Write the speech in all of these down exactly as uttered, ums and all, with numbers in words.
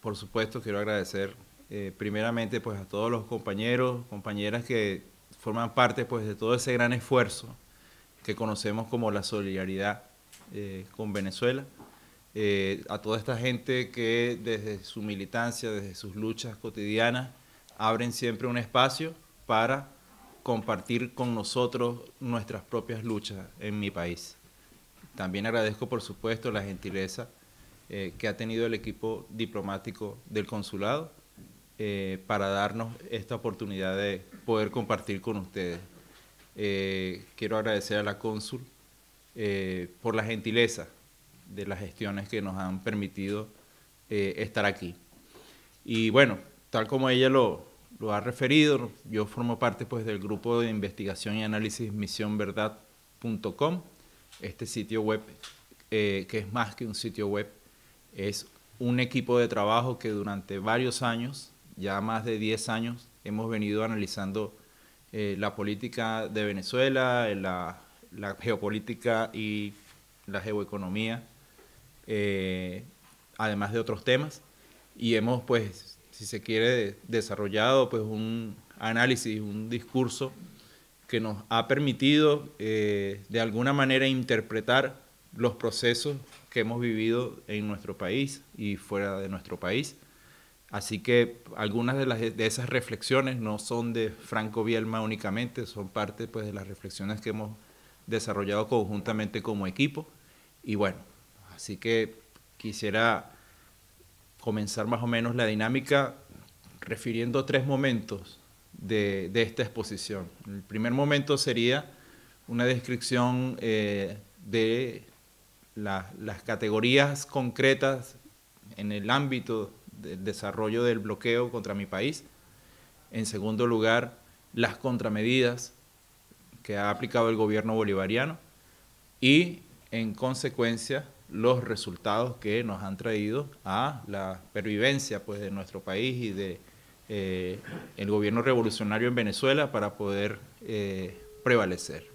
por supuesto, quiero agradecer eh, primeramente pues, a todos los compañeros, compañeras que forman parte pues, de todo ese gran esfuerzo que conocemos como la solidaridad eh, con Venezuela. Eh, a toda esta gente que desde su militancia, desde sus luchas cotidianas, abren siempre un espacio para compartir con nosotros nuestras propias luchas en mi país. También agradezco, por supuesto, la gentileza eh, que ha tenido el equipo diplomático del consulado eh, para darnos esta oportunidad de poder compartir con ustedes. Eh, quiero agradecer a la cónsul eh, por la gentileza de las gestiones que nos han permitido eh, estar aquí. Y bueno, tal como ella lo, lo ha referido, yo formo parte pues, del grupo de investigación y análisis misión verdad punto com. Este sitio web, eh, que es más que un sitio web, es un equipo de trabajo que durante varios años, ya más de diez años, hemos venido analizando eh, la política de Venezuela, la, la geopolítica y la geoeconomía, eh, además de otros temas, y hemos, pues, si se quiere, desarrollado pues, un análisis, un discurso que nos ha permitido eh, de alguna manera interpretar los procesos que hemos vivido en nuestro país y fuera de nuestro país. Así que algunas de, las, de esas reflexiones no son de Franco Bielma únicamente, son parte pues, de las reflexiones que hemos desarrollado conjuntamente como equipo. Y bueno, así que quisiera comenzar más o menos la dinámica refiriendo tres momentos de, de esta exposición. El primer momento sería una descripción eh, de la, las categorías concretas en el ámbito del desarrollo del bloqueo contra mi país. En segundo lugar, las contramedidas que ha aplicado el gobierno bolivariano y, en consecuencia, los resultados que nos han traído a la pervivencia pues, de nuestro país y de eh, el gobierno revolucionario en Venezuela para poder eh, prevalecer.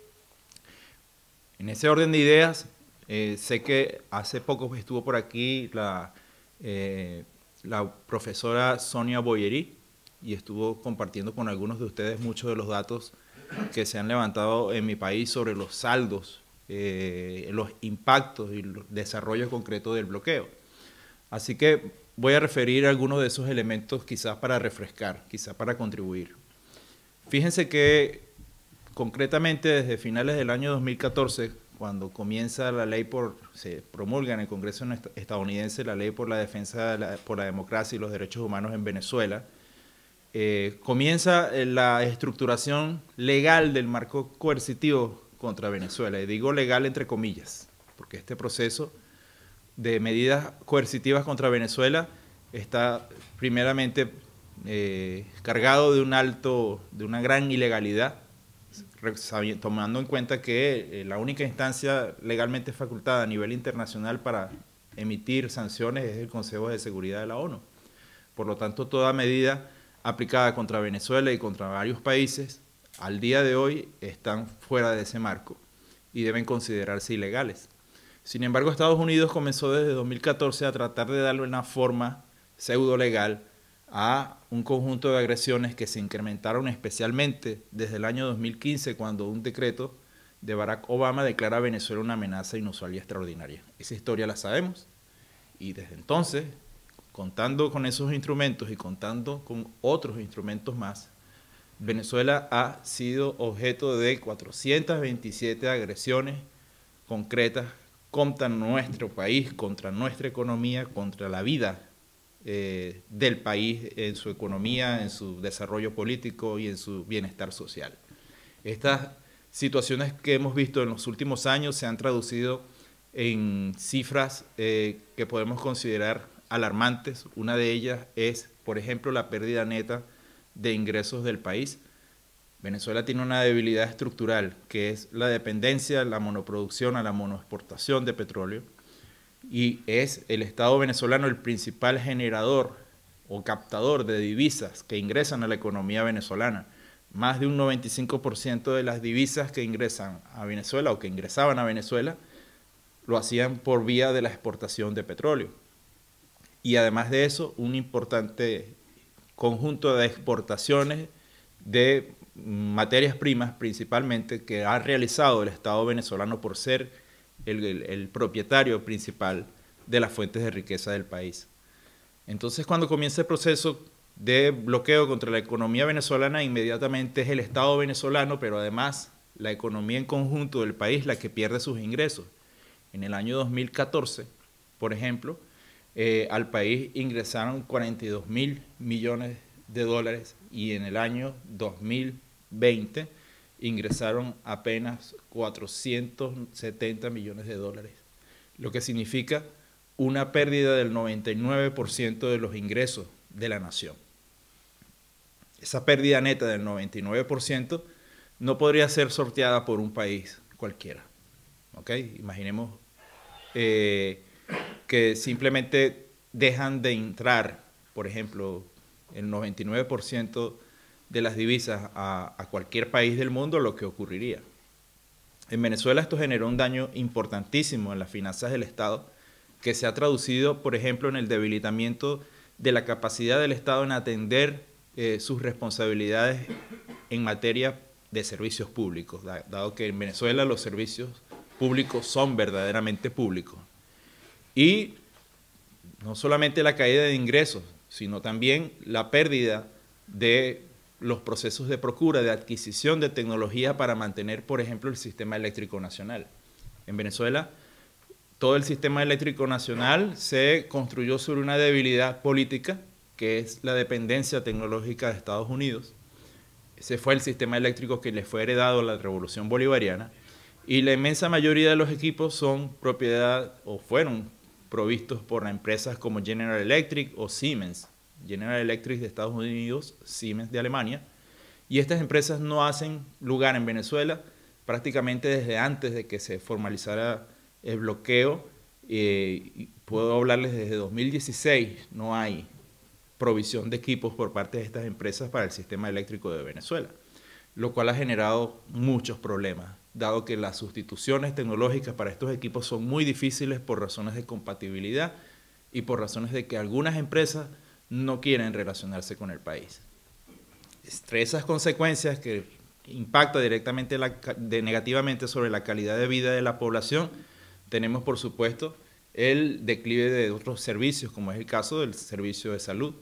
En ese orden de ideas, eh, sé que hace poco estuvo por aquí la, eh, la profesora Sonia Boyerí y estuvo compartiendo con algunos de ustedes muchos de los datos que se han levantado en mi país sobre los saldos, eh, los impactos y el desarrollo concreto del bloqueo. Así que voy a referir algunos de esos elementos quizás para refrescar, quizás para contribuir. Fíjense que concretamente desde finales del año dos mil catorce, cuando comienza la ley por, se promulga en el Congreso estadounidense la ley por la defensa de la, por la democracia y los derechos humanos en Venezuela, eh, comienza la estructuración legal del marco coercitivo contra Venezuela. Y digo legal entre comillas, porque este proceso de medidas coercitivas contra Venezuela está primeramente eh, cargado de un alto, de una gran ilegalidad, tomando en cuenta que eh, la única instancia legalmente facultada a nivel internacional para emitir sanciones es el Consejo de Seguridad de la ONU. Por lo tanto, toda medida aplicada contra Venezuela y contra varios países al día de hoy están fuera de ese marco y deben considerarse ilegales. Sin embargo, Estados Unidos comenzó desde dos mil catorce a tratar de darle una forma pseudo legal a un conjunto de agresiones que se incrementaron especialmente desde el año dos mil quince, cuando un decreto de Barack Obama declara a Venezuela una amenaza inusual y extraordinaria. Esa historia la sabemos y desde entonces, contando con esos instrumentos y contando con otros instrumentos más, Venezuela ha sido objeto de cuatrocientas veintisiete agresiones concretas contra nuestro país, contra nuestra economía, contra la vida eh, del país en su economía, en su desarrollo político y en su bienestar social. Estas situaciones que hemos visto en los últimos años se han traducido en cifras eh, que podemos considerar alarmantes. Una de ellas es, por ejemplo, la pérdida neta de ingresos del país. Venezuela tiene una debilidad estructural, que es la dependencia, la monoproducción, a la monoexportación de petróleo, y es el Estado venezolano el principal generador o captador de divisas que ingresan a la economía venezolana. Más de un noventa y cinco por ciento de las divisas que ingresan a Venezuela o que ingresaban a Venezuela lo hacían por vía de la exportación de petróleo. y además de eso, un importante conjunto de exportaciones de materias primas principalmente que ha realizado el Estado venezolano por ser el, el, el propietario principal de las fuentes de riqueza del país. Entonces, cuando comienza el proceso de bloqueo contra la economía venezolana, inmediatamente es el Estado venezolano, pero además la economía en conjunto del país la que pierde sus ingresos. En el año dos mil catorce, por ejemplo, eh, al país ingresaron cuarenta y dos mil millones de dólares y en el año dos mil veinte ingresaron apenas cuatrocientos setenta millones de dólares, lo que significa una pérdida del noventa y nueve por ciento de los ingresos de la nación. Esa pérdida neta del noventa y nueve por ciento no podría ser sorteada por un país cualquiera. ¿Okay? Imaginemos eh, que simplemente dejan de entrar, por ejemplo, el noventa y nueve por ciento de las divisas a, a cualquier país del mundo, lo que ocurriría. En Venezuela esto generó un daño importantísimo en las finanzas del Estado, que se ha traducido, por ejemplo, en el debilitamiento de la capacidad del Estado en atender eh, sus responsabilidades en materia de servicios públicos, dado que en Venezuela los servicios públicos son verdaderamente públicos. Y no solamente la caída de ingresos, sino también la pérdida de los procesos de procura, de adquisición de tecnología para mantener, por ejemplo, el sistema eléctrico nacional. En Venezuela, todo el sistema eléctrico nacional se construyó sobre una debilidad política, que es la dependencia tecnológica de Estados Unidos. Ese fue el sistema eléctrico que le fue heredado a la Revolución Bolivariana, y la inmensa mayoría de los equipos son propiedad o fueron provistos por empresas como General Electric o Siemens. General Electric de Estados Unidos, Siemens de Alemania, y estas empresas no hacen lugar en Venezuela prácticamente desde antes de que se formalizara el bloqueo. Eh, puedo hablarles desde dos mil dieciséis, no hay provisión de equipos por parte de estas empresas para el sistema eléctrico de Venezuela, lo cual ha generado muchos problemas, dado que las sustituciones tecnológicas para estos equipos son muy difíciles por razones de compatibilidad y por razones de que algunas empresas no quieren relacionarse con el país. Entre esas consecuencias que impactan directamente la, de negativamente sobre la calidad de vida de la población, tenemos por supuesto el declive de otros servicios, como es el caso del servicio de salud.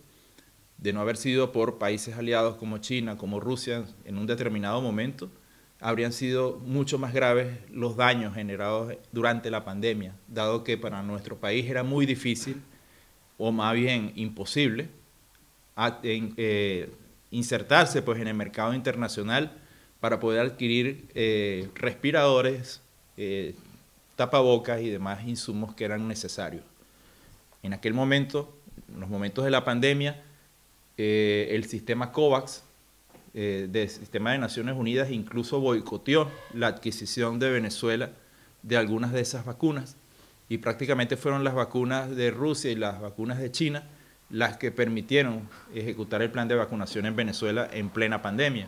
De no haber sido por países aliados como China, como Rusia, en un determinado momento, habrían sido mucho más graves los daños generados durante la pandemia, dado que para nuestro país era muy difícil o más bien imposible, a, en, eh, insertarse pues, en el mercado internacional para poder adquirir eh, respiradores, eh, tapabocas y demás insumos que eran necesarios. En aquel momento, en los momentos de la pandemia, eh, el sistema COVAX, eh, del Sistema de Naciones Unidas, incluso boicoteó la adquisición de Venezuela de algunas de esas vacunas, y prácticamente fueron las vacunas de Rusia y las vacunas de China las que permitieron ejecutar el plan de vacunación en Venezuela en plena pandemia.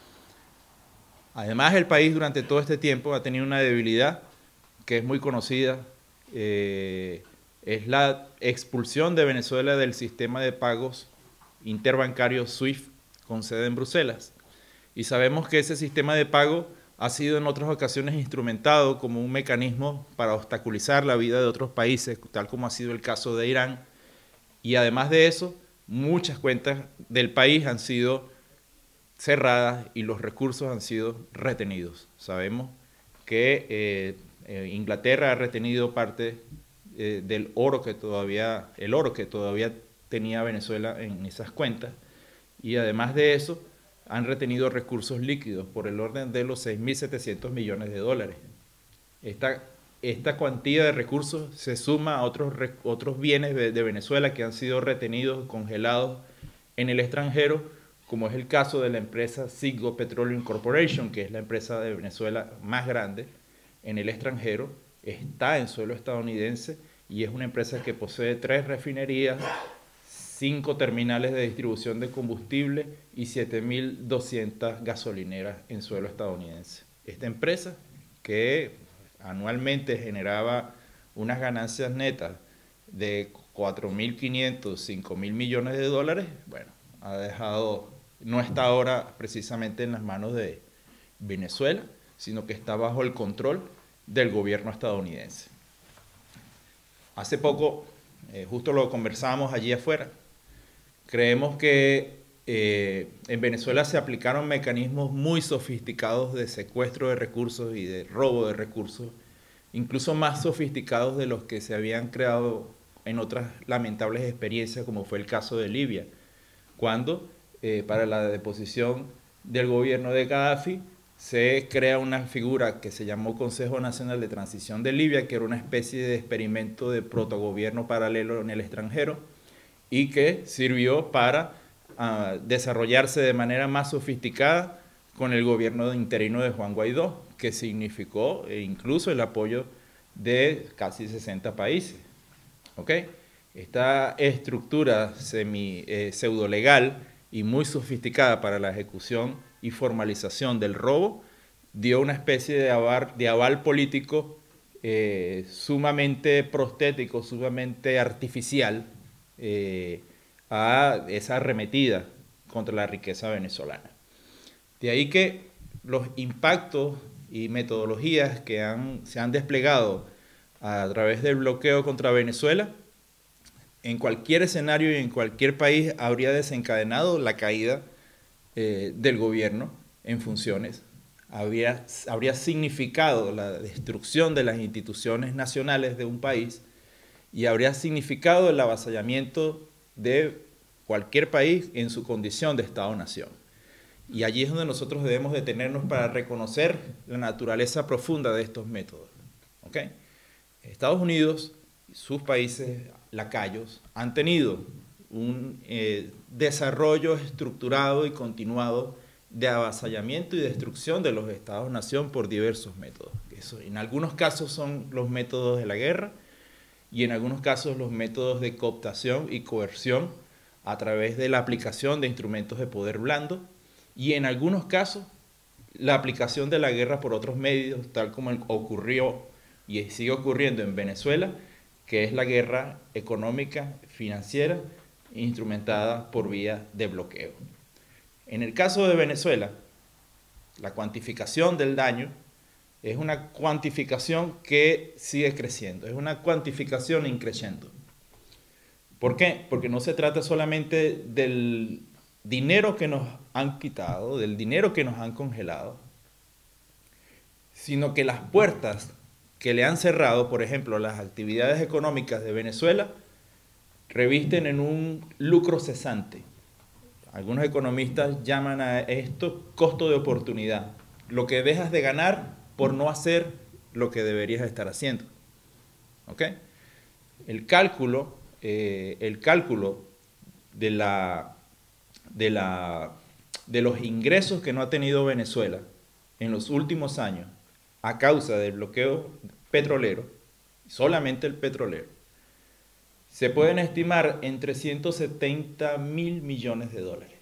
Además, el país durante todo este tiempo ha tenido una debilidad que es muy conocida, eh, es la expulsión de Venezuela del sistema de pagos interbancarios SWIFT con sede en Bruselas. Y sabemos que ese sistema de pago ha sido en otras ocasiones instrumentado como un mecanismo para obstaculizar la vida de otros países, tal como ha sido el caso de Irán. Y además de eso, muchas cuentas del país han sido cerradas y los recursos han sido retenidos. Sabemos que eh, eh, Inglaterra ha retenido parte eh, del oro que todavía, el oro que todavía tenía Venezuela en esas cuentas, y además de eso, han retenido recursos líquidos por el orden de los seis mil setecientos millones de dólares. Esta, esta cuantía de recursos se suma a otros, otros bienes de, de Venezuela que han sido retenidos, congelados en el extranjero, como es el caso de la empresa Citgo Petroleum Corporation, que es la empresa de Venezuela más grande en el extranjero, está en suelo estadounidense y es una empresa que posee tres refinerías, cinco terminales de distribución de combustible y siete mil doscientas gasolineras en suelo estadounidense. Esta empresa, que anualmente generaba unas ganancias netas de cuatro mil quinientos, cinco mil millones de dólares, bueno, ha dejado, no está ahora precisamente en las manos de Venezuela, sino que está bajo el control del gobierno estadounidense. Hace poco, eh, justo lo conversábamos allí afuera, creemos que eh, en Venezuela se aplicaron mecanismos muy sofisticados de secuestro de recursos y de robo de recursos, incluso más sofisticados de los que se habían creado en otras lamentables experiencias, como fue el caso de Libia, cuando eh, para la deposición del gobierno de Gaddafi se crea una figura que se llamó Consejo Nacional de Transición de Libia, que era una especie de experimento de protogobierno paralelo en el extranjero y que sirvió para uh, desarrollarse de manera más sofisticada con el gobierno interino de Juan Guaidó, que significó eh, incluso el apoyo de casi sesenta países. ¿Okay? Esta estructura semi, eh, pseudo-legal y muy sofisticada para la ejecución y formalización del robo dio una especie de aval, de aval político eh, sumamente prostético, sumamente artificial eh, a esa arremetida contra la riqueza venezolana. De ahí que los impactos y metodologías que han, se han desplegado a través del bloqueo contra Venezuela, en cualquier escenario y en cualquier país habría desencadenado la caída eh, del gobierno en funciones, habría, habría significado la destrucción de las instituciones nacionales de un país y habría significado el avasallamiento de cualquier país en su condición de Estado-nación. Y allí es donde nosotros debemos detenernos para reconocer la naturaleza profunda de estos métodos. ¿Okay? Estados Unidos y sus países lacayos han tenido un eh, desarrollo estructurado y continuado de avasallamiento y destrucción de los estados-nación por diversos métodos. Eso, en algunos casos son los métodos de la guerra y en algunos casos los métodos de cooptación y coerción a través de la aplicación de instrumentos de poder blando y en algunos casos la aplicación de la guerra por otros medios, tal como ocurrió y sigue ocurriendo en Venezuela, que es la guerra económica, financiera, instrumentada por vía de bloqueo. En el caso de Venezuela, la cuantificación del daño es una cuantificación que sigue creciendo, es una cuantificación increciendo. ¿Por qué? Porque no se trata solamente del dinero que nos han quitado, del dinero que nos han congelado, sino que las puertas que le han cerrado, por ejemplo, las actividades económicas de Venezuela, revisten en un lucro cesante. Algunos economistas llaman a esto costo de oportunidad, lo que dejas de ganar por no hacer lo que deberías estar haciendo. ¿Okay? El cálculo, eh, el cálculo de, la, de, la, de los ingresos que no ha tenido Venezuela en los últimos años a causa del bloqueo petrolero, solamente el petrolero, se pueden estimar en trescientos setenta mil millones de dólares.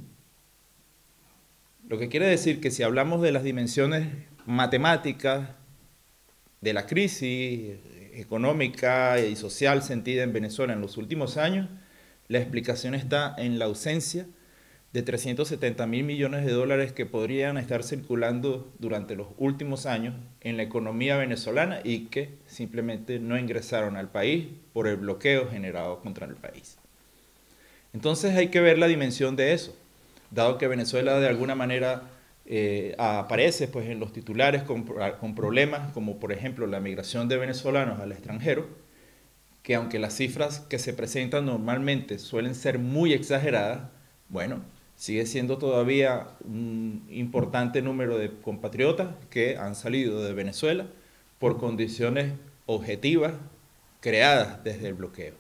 Lo que quiere decir que si hablamos de las dimensiones matemáticas de la crisis económica y social sentida en Venezuela en los últimos años, la explicación está en la ausencia de trescientos setenta mil millones de dólares que podrían estar circulando durante los últimos años en la economía venezolana y que simplemente no ingresaron al país por el bloqueo generado contra el país. Entonces hay que ver la dimensión de eso, dado que Venezuela de alguna manera eh, aparece pues, en los titulares con, con problemas como por ejemplo la migración de venezolanos al extranjero, que aunque las cifras que se presentan normalmente suelen ser muy exageradas, bueno, sigue siendo todavía un importante número de compatriotas que han salido de Venezuela por condiciones objetivas creadas desde el bloqueo.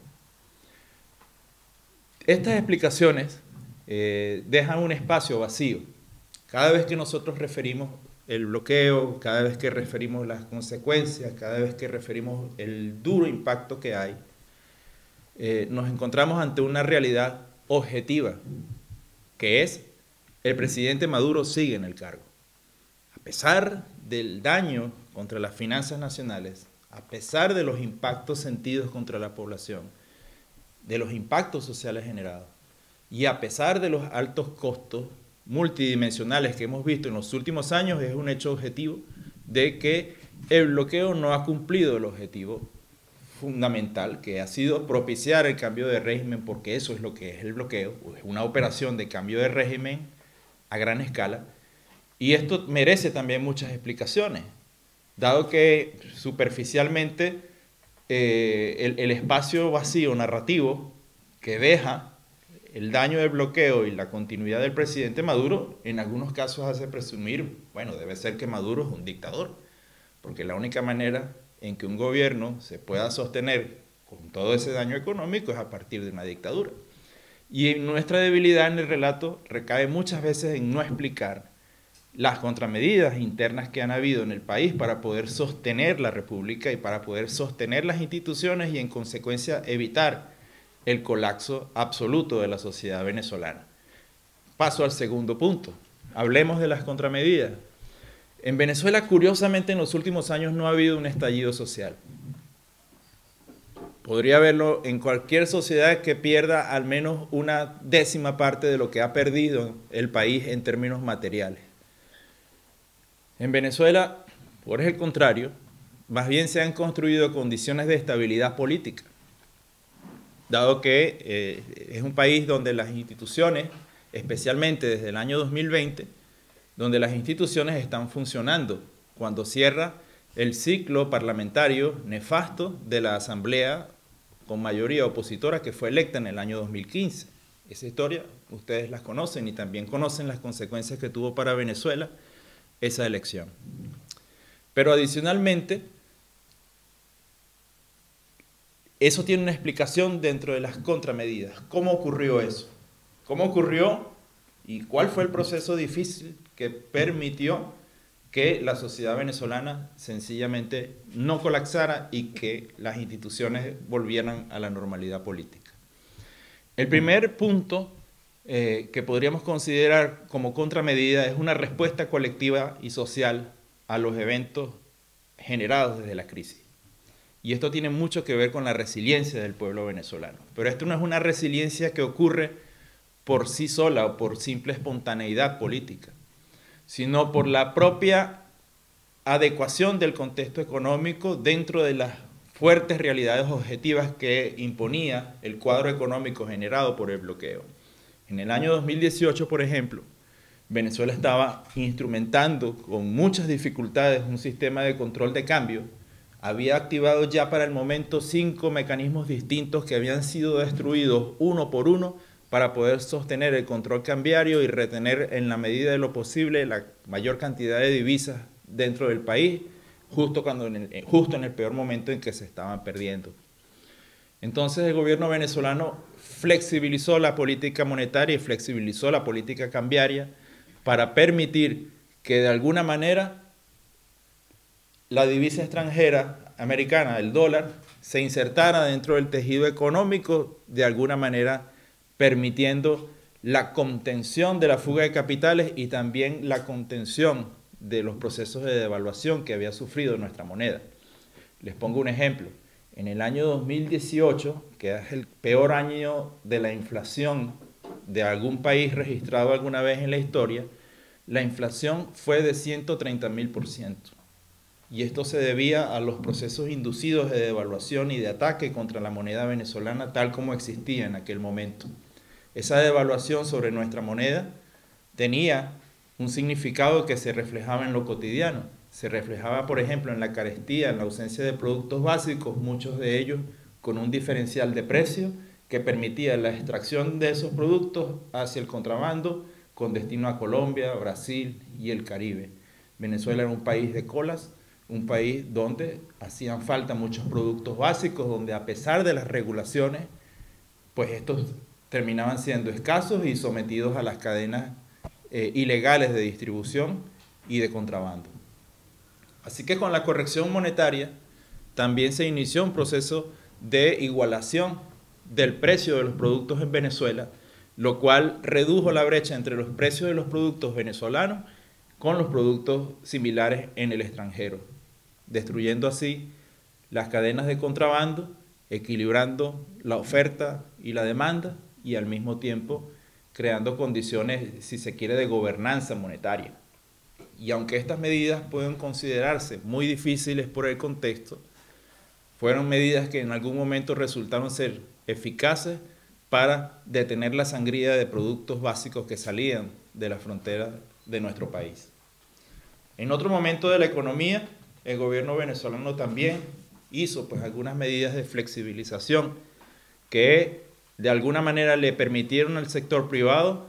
Estas explicaciones eh, dejan un espacio vacío. Cada vez que nosotros referimos el bloqueo, cada vez que referimos las consecuencias, cada vez que referimos el duro impacto que hay, eh, nos encontramos ante una realidad objetiva, que es el presidente Maduro sigue en el cargo. A pesar del daño contra las finanzas nacionales, a pesar de los impactos sentidos contra la población, de los impactos sociales generados. Y a pesar de los altos costos multidimensionales que hemos visto en los últimos años, es un hecho objetivo de que el bloqueo no ha cumplido el objetivo fundamental, que ha sido propiciar el cambio de régimen, porque eso es lo que es el bloqueo, es una operación de cambio de régimen a gran escala. Y esto merece también muchas explicaciones, dado que superficialmente eh, el, el espacio vacío narrativo que deja el daño del bloqueo y la continuidad del presidente Maduro, en algunos casos hace presumir, bueno, debe ser que Maduro es un dictador, porque la única manera en que un gobierno se pueda sostener con todo ese daño económico es a partir de una dictadura. Y nuestra debilidad en el relato recae muchas veces en no explicar las contramedidas internas que han habido en el país para poder sostener la república y para poder sostener las instituciones y en consecuencia evitar el colapso absoluto de la sociedad venezolana. Paso al segundo punto. Hablemos de las contramedidas. En Venezuela, curiosamente, en los últimos años no ha habido un estallido social. Podría haberlo en cualquier sociedad que pierda al menos una décima parte de lo que ha perdido el país en términos materiales. En Venezuela, por el contrario, más bien se han construido condiciones de estabilidad política, dado que eh, es un país donde las instituciones, especialmente desde el año dos mil veinte, donde las instituciones están funcionando, cuando cierra el ciclo parlamentario nefasto de la Asamblea con mayoría opositora que fue electa en el año dos mil quince. Esa historia ustedes la conocen y también conocen las consecuencias que tuvo para Venezuela esa elección. Pero adicionalmente, eso tiene una explicación dentro de las contramedidas. ¿Cómo ocurrió eso? ¿Cómo ocurrió y cuál fue el proceso difícil que permitió que la sociedad venezolana sencillamente no colapsara y que las instituciones volvieran a la normalidad política? El primer punto eh, que podríamos considerar como contramedida es una respuesta colectiva y social a los eventos generados desde la crisis. Y esto tiene mucho que ver con la resiliencia del pueblo venezolano. Pero esto no es una resiliencia que ocurre por sí sola o por simple espontaneidad política, sino por la propia adecuación del contexto económico dentro de las fuertes realidades objetivas que imponía el cuadro económico generado por el bloqueo. En el año dos mil dieciocho, por ejemplo, Venezuela estaba instrumentando con muchas dificultades un sistema de control de cambio. Había activado ya para el momento cinco mecanismos distintos que habían sido destruidos uno por uno para poder sostener el control cambiario y retener en la medida de lo posible la mayor cantidad de divisas dentro del país, justo, cuando en el, justo en el peor momento en que se estaban perdiendo. Entonces el gobierno venezolano flexibilizó la política monetaria y flexibilizó la política cambiaria para permitir que de alguna manera la divisa extranjera americana, el dólar, se insertara dentro del tejido económico de alguna manera, permitiendo la contención de la fuga de capitales y también la contención de los procesos de devaluación que había sufrido nuestra moneda. Les pongo un ejemplo. En el año dos mil dieciocho, que es el peor año de la inflación de algún país registrado alguna vez en la historia, la inflación fue de ciento treinta mil por ciento. Y esto se debía a los procesos inducidos de devaluación y de ataque contra la moneda venezolana tal como existía en aquel momento. Esa devaluación sobre nuestra moneda tenía un significado que se reflejaba en lo cotidiano. Se reflejaba, por ejemplo, en la carestía, en la ausencia de productos básicos, muchos de ellos con un diferencial de precio que permitía la extracción de esos productos hacia el contrabando con destino a Colombia, Brasil y el Caribe. Venezuela era un país de colas, un país donde hacían falta muchos productos básicos, donde a pesar de las regulaciones, pues estos terminaban siendo escasos y sometidos a las cadenas eh, ilegales de distribución y de contrabando. Así que con la corrección monetaria también se inició un proceso de igualación del precio de los productos en Venezuela, lo cual redujo la brecha entre los precios de los productos venezolanos con los productos similares en el extranjero, destruyendo así las cadenas de contrabando, equilibrando la oferta y la demanda y al mismo tiempo creando condiciones, si se quiere, de gobernanza monetaria. Y aunque estas medidas pueden considerarse muy difíciles por el contexto, fueron medidas que en algún momento resultaron ser eficaces para detener la sangría de productos básicos que salían de la frontera de nuestro país. En otro momento de la economía, el gobierno venezolano también hizo pues algunas medidas de flexibilización que de alguna manera le permitieron al sector privado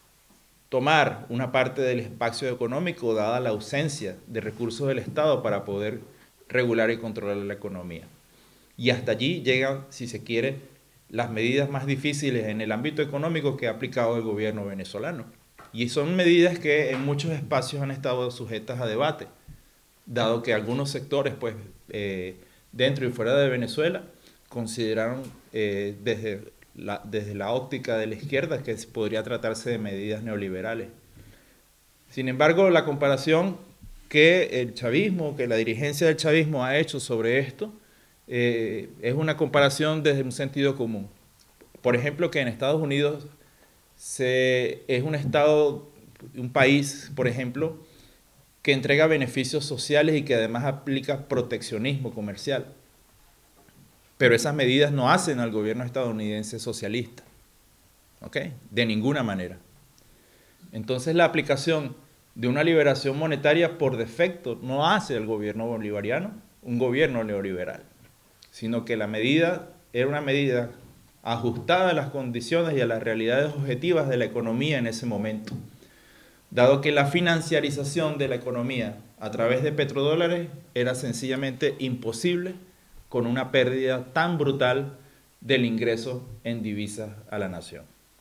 tomar una parte del espacio económico dada la ausencia de recursos del Estado para poder regular y controlar la economía. Y hasta allí llegan, si se quiere, las medidas más difíciles en el ámbito económico que ha aplicado el gobierno venezolano. Y son medidas que en muchos espacios han estado sujetas a debate, dado que algunos sectores, pues, eh, dentro y fuera de Venezuela, consideraron eh, desde, la, desde la óptica de la izquierda que podría tratarse de medidas neoliberales. Sin embargo, la comparación que el chavismo, que la dirigencia del chavismo ha hecho sobre esto, eh, es una comparación desde un sentido común. Por ejemplo, que en Estados Unidos se, es un estado, un país, por ejemplo, que entrega beneficios sociales y que además aplica proteccionismo comercial. Pero esas medidas no hacen al gobierno estadounidense socialista, ¿ok? De ninguna manera. Entonces la aplicación de una liberación monetaria por defecto no hace al gobierno bolivariano un gobierno neoliberal, sino que la medida era una medida ajustada a las condiciones y a las realidades objetivas de la economía en ese momento, dado que la financiarización de la economía a través de petrodólares era sencillamente imposible con una pérdida tan brutal del ingreso en divisas a la nación.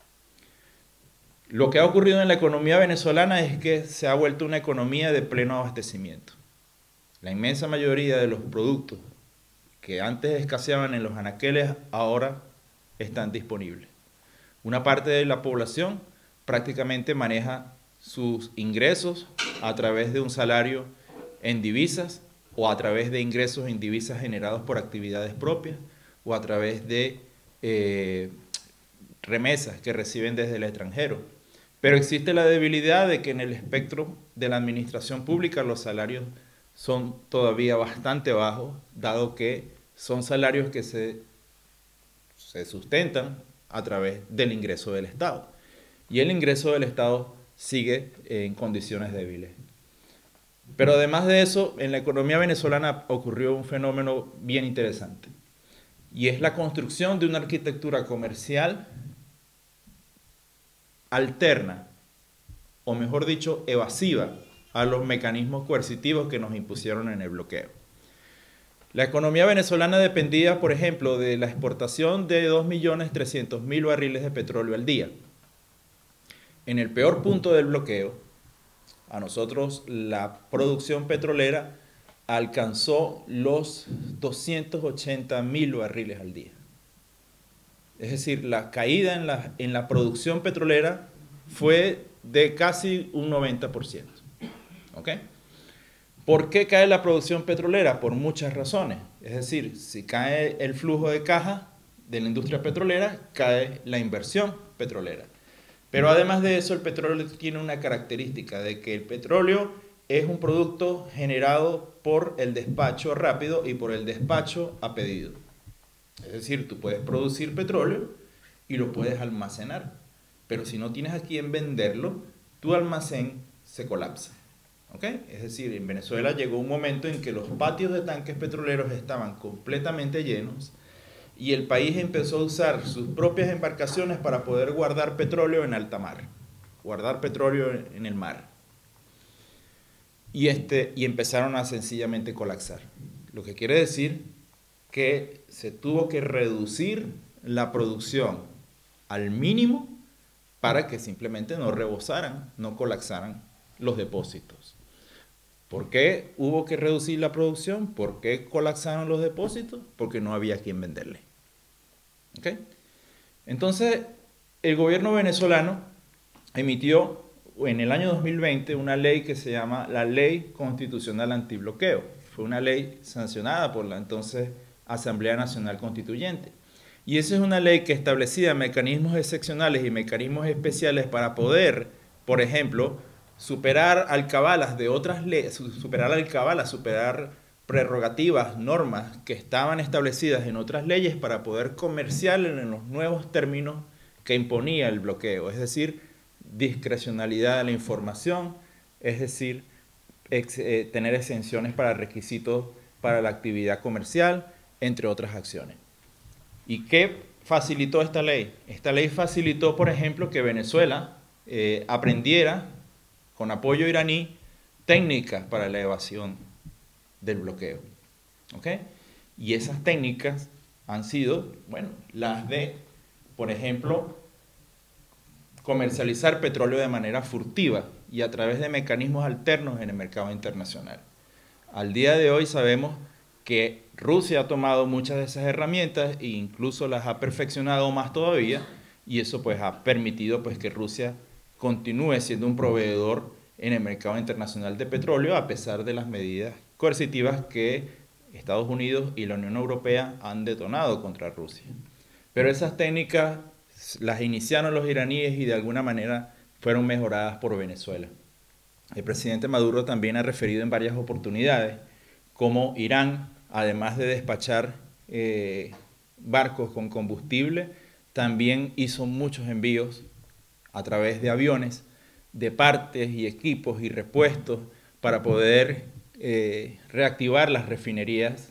Lo que ha ocurrido en la economía venezolana es que se ha vuelto una economía de pleno abastecimiento. La inmensa mayoría de los productos que antes escaseaban en los anaqueles ahora están disponibles. Una parte de la población prácticamente maneja sus ingresos a través de un salario en divisas o a través de ingresos en divisas generados por actividades propias o a través de eh, remesas que reciben desde el extranjero. Pero existe la debilidad de que en el espectro de la administración pública los salarios son todavía bastante bajos, dado que son salarios que se, se sustentan a través del ingreso del Estado. Y el ingreso del Estado sigue en condiciones débiles. Pero además de eso, en la economía venezolana ocurrió un fenómeno bien interesante. Y es la construcción de una arquitectura comercial alterna, o mejor dicho, evasiva a los mecanismos coercitivos que nos impusieron en el bloqueo. La economía venezolana dependía, por ejemplo, de la exportación de dos millones trescientos mil barriles de petróleo al día. En el peor punto del bloqueo, a nosotros la producción petrolera alcanzó los doscientos ochenta mil barriles al día. Es decir, la caída en la, en la producción petrolera fue de casi un noventa por ciento. ¿Ok? ¿Por qué cae la producción petrolera? Por muchas razones. Es decir, si cae el flujo de caja de la industria petrolera, cae la inversión petrolera. Pero además de eso, el petróleo tiene una característica de que el petróleo es un producto generado por el despacho rápido y por el despacho a pedido. Es decir, tú puedes producir petróleo y lo puedes almacenar, pero si no tienes a quién venderlo, tu almacén se colapsa. ¿Ok? Es decir, en Venezuela llegó un momento en que los patios de tanques petroleros estaban completamente llenos y el país empezó a usar sus propias embarcaciones para poder guardar petróleo en alta mar, guardar petróleo en el mar. Y, este, y empezaron a sencillamente colapsar. Lo que quiere decir que se tuvo que reducir la producción al mínimo para que simplemente no rebosaran, no colapsaran los depósitos. ¿Por qué hubo que reducir la producción? ¿Por qué colapsaron los depósitos? Porque no había quien venderle. ¿Ok? Entonces, el gobierno venezolano emitió en el año dos mil veinte una ley que se llama la Ley Constitucional Antibloqueo. Fue una ley sancionada por la entonces Asamblea Nacional Constituyente. Y esa es una ley que establecía mecanismos excepcionales y mecanismos especiales para poder, por ejemplo, superar alcabalas de otras leyes, superar alcabalas, superar prerrogativas, normas que estaban establecidas en otras leyes para poder comerciar en los nuevos términos que imponía el bloqueo, es decir, discrecionalidad de la información, es decir, ex, eh, tener exenciones para requisitos para la actividad comercial, entre otras acciones. ¿Y qué facilitó esta ley? Esta ley facilitó, por ejemplo, que Venezuela eh, aprendiera, con apoyo iraní, técnicas para la evasión del bloqueo. ¿Ok? Y esas técnicas han sido, bueno, las de, por ejemplo, comercializar petróleo de manera furtiva y a través de mecanismos alternos en el mercado internacional. Al día de hoy sabemos que Rusia ha tomado muchas de esas herramientas e incluso las ha perfeccionado más todavía, y eso pues ha permitido pues que Rusia continúe siendo un proveedor en el mercado internacional de petróleo a pesar de las medidas coercitivas que Estados Unidos y la Unión Europea han detonado contra Rusia. Pero esas técnicas las iniciaron los iraníes y de alguna manera fueron mejoradas por Venezuela. El presidente Maduro también ha referido en varias oportunidades cómo Irán, además de despachar eh, barcos con combustible, también hizo muchos envíos a través de aviones de partes y equipos y repuestos para poder eh, reactivar las refinerías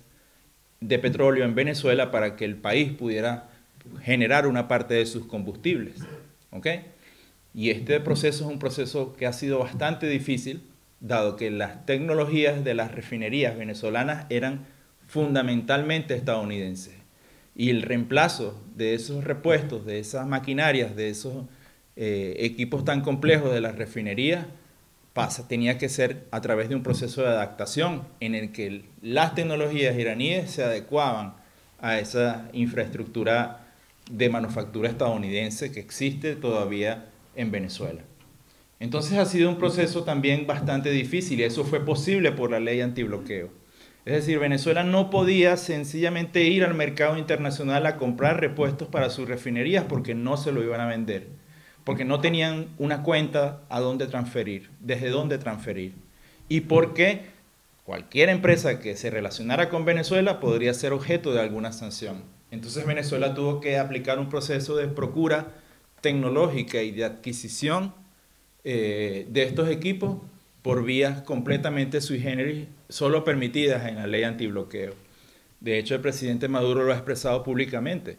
de petróleo en Venezuela para que el país pudiera generar una parte de sus combustibles. ¿Ok? Y este proceso es un proceso que ha sido bastante difícil, dado que las tecnologías de las refinerías venezolanas eran fundamentalmente estadounidenses. Y el reemplazo de esos repuestos, de esas maquinarias, de esos eh, equipos tan complejos de las refinerías, pasa, tenía que ser a través de un proceso de adaptación en el que las tecnologías iraníes se adecuaban a esa infraestructura de manufactura estadounidense que existe todavía en Venezuela. Entonces ha sido un proceso también bastante difícil y eso fue posible por la ley antibloqueo. Es decir, Venezuela no podía sencillamente ir al mercado internacional a comprar repuestos para sus refinerías porque no se lo iban a vender, porque no tenían una cuenta a dónde transferir, desde dónde transferir, y porque cualquier empresa que se relacionara con Venezuela podría ser objeto de alguna sanción. Entonces Venezuela tuvo que aplicar un proceso de procura tecnológica y de adquisición eh, de estos equipos por vías completamente sui generis, solo permitidas en la ley antibloqueo. De hecho, el presidente Maduro lo ha expresado públicamente.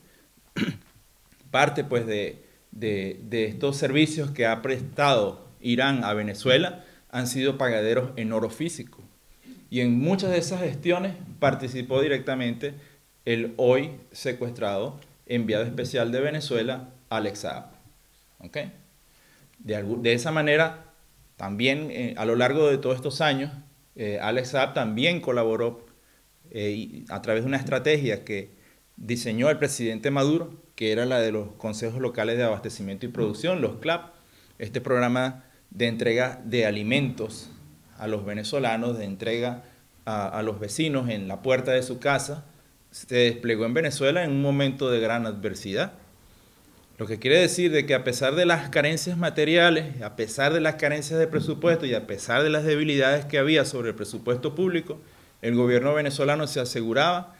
Parte pues de, de, de estos servicios que ha prestado Irán a Venezuela han sido pagaderos en oro físico. Y en muchas de esas gestiones participó directamente el hoy secuestrado enviado especial de Venezuela, Alex Saab. ¿Okay? De, de esa manera, también eh, a lo largo de todos estos años, eh, Alex Saab también colaboró eh, a través de una estrategia que diseñó el presidente Maduro, que era la de los consejos locales de abastecimiento y producción, los C L A P, este programa de entrega de alimentos a los venezolanos, de entrega a, a los vecinos en la puerta de su casa, se desplegó en Venezuela en un momento de gran adversidad. Lo que quiere decir de que a pesar de las carencias materiales, a pesar de las carencias de presupuesto y a pesar de las debilidades que había sobre el presupuesto público, el gobierno venezolano se aseguraba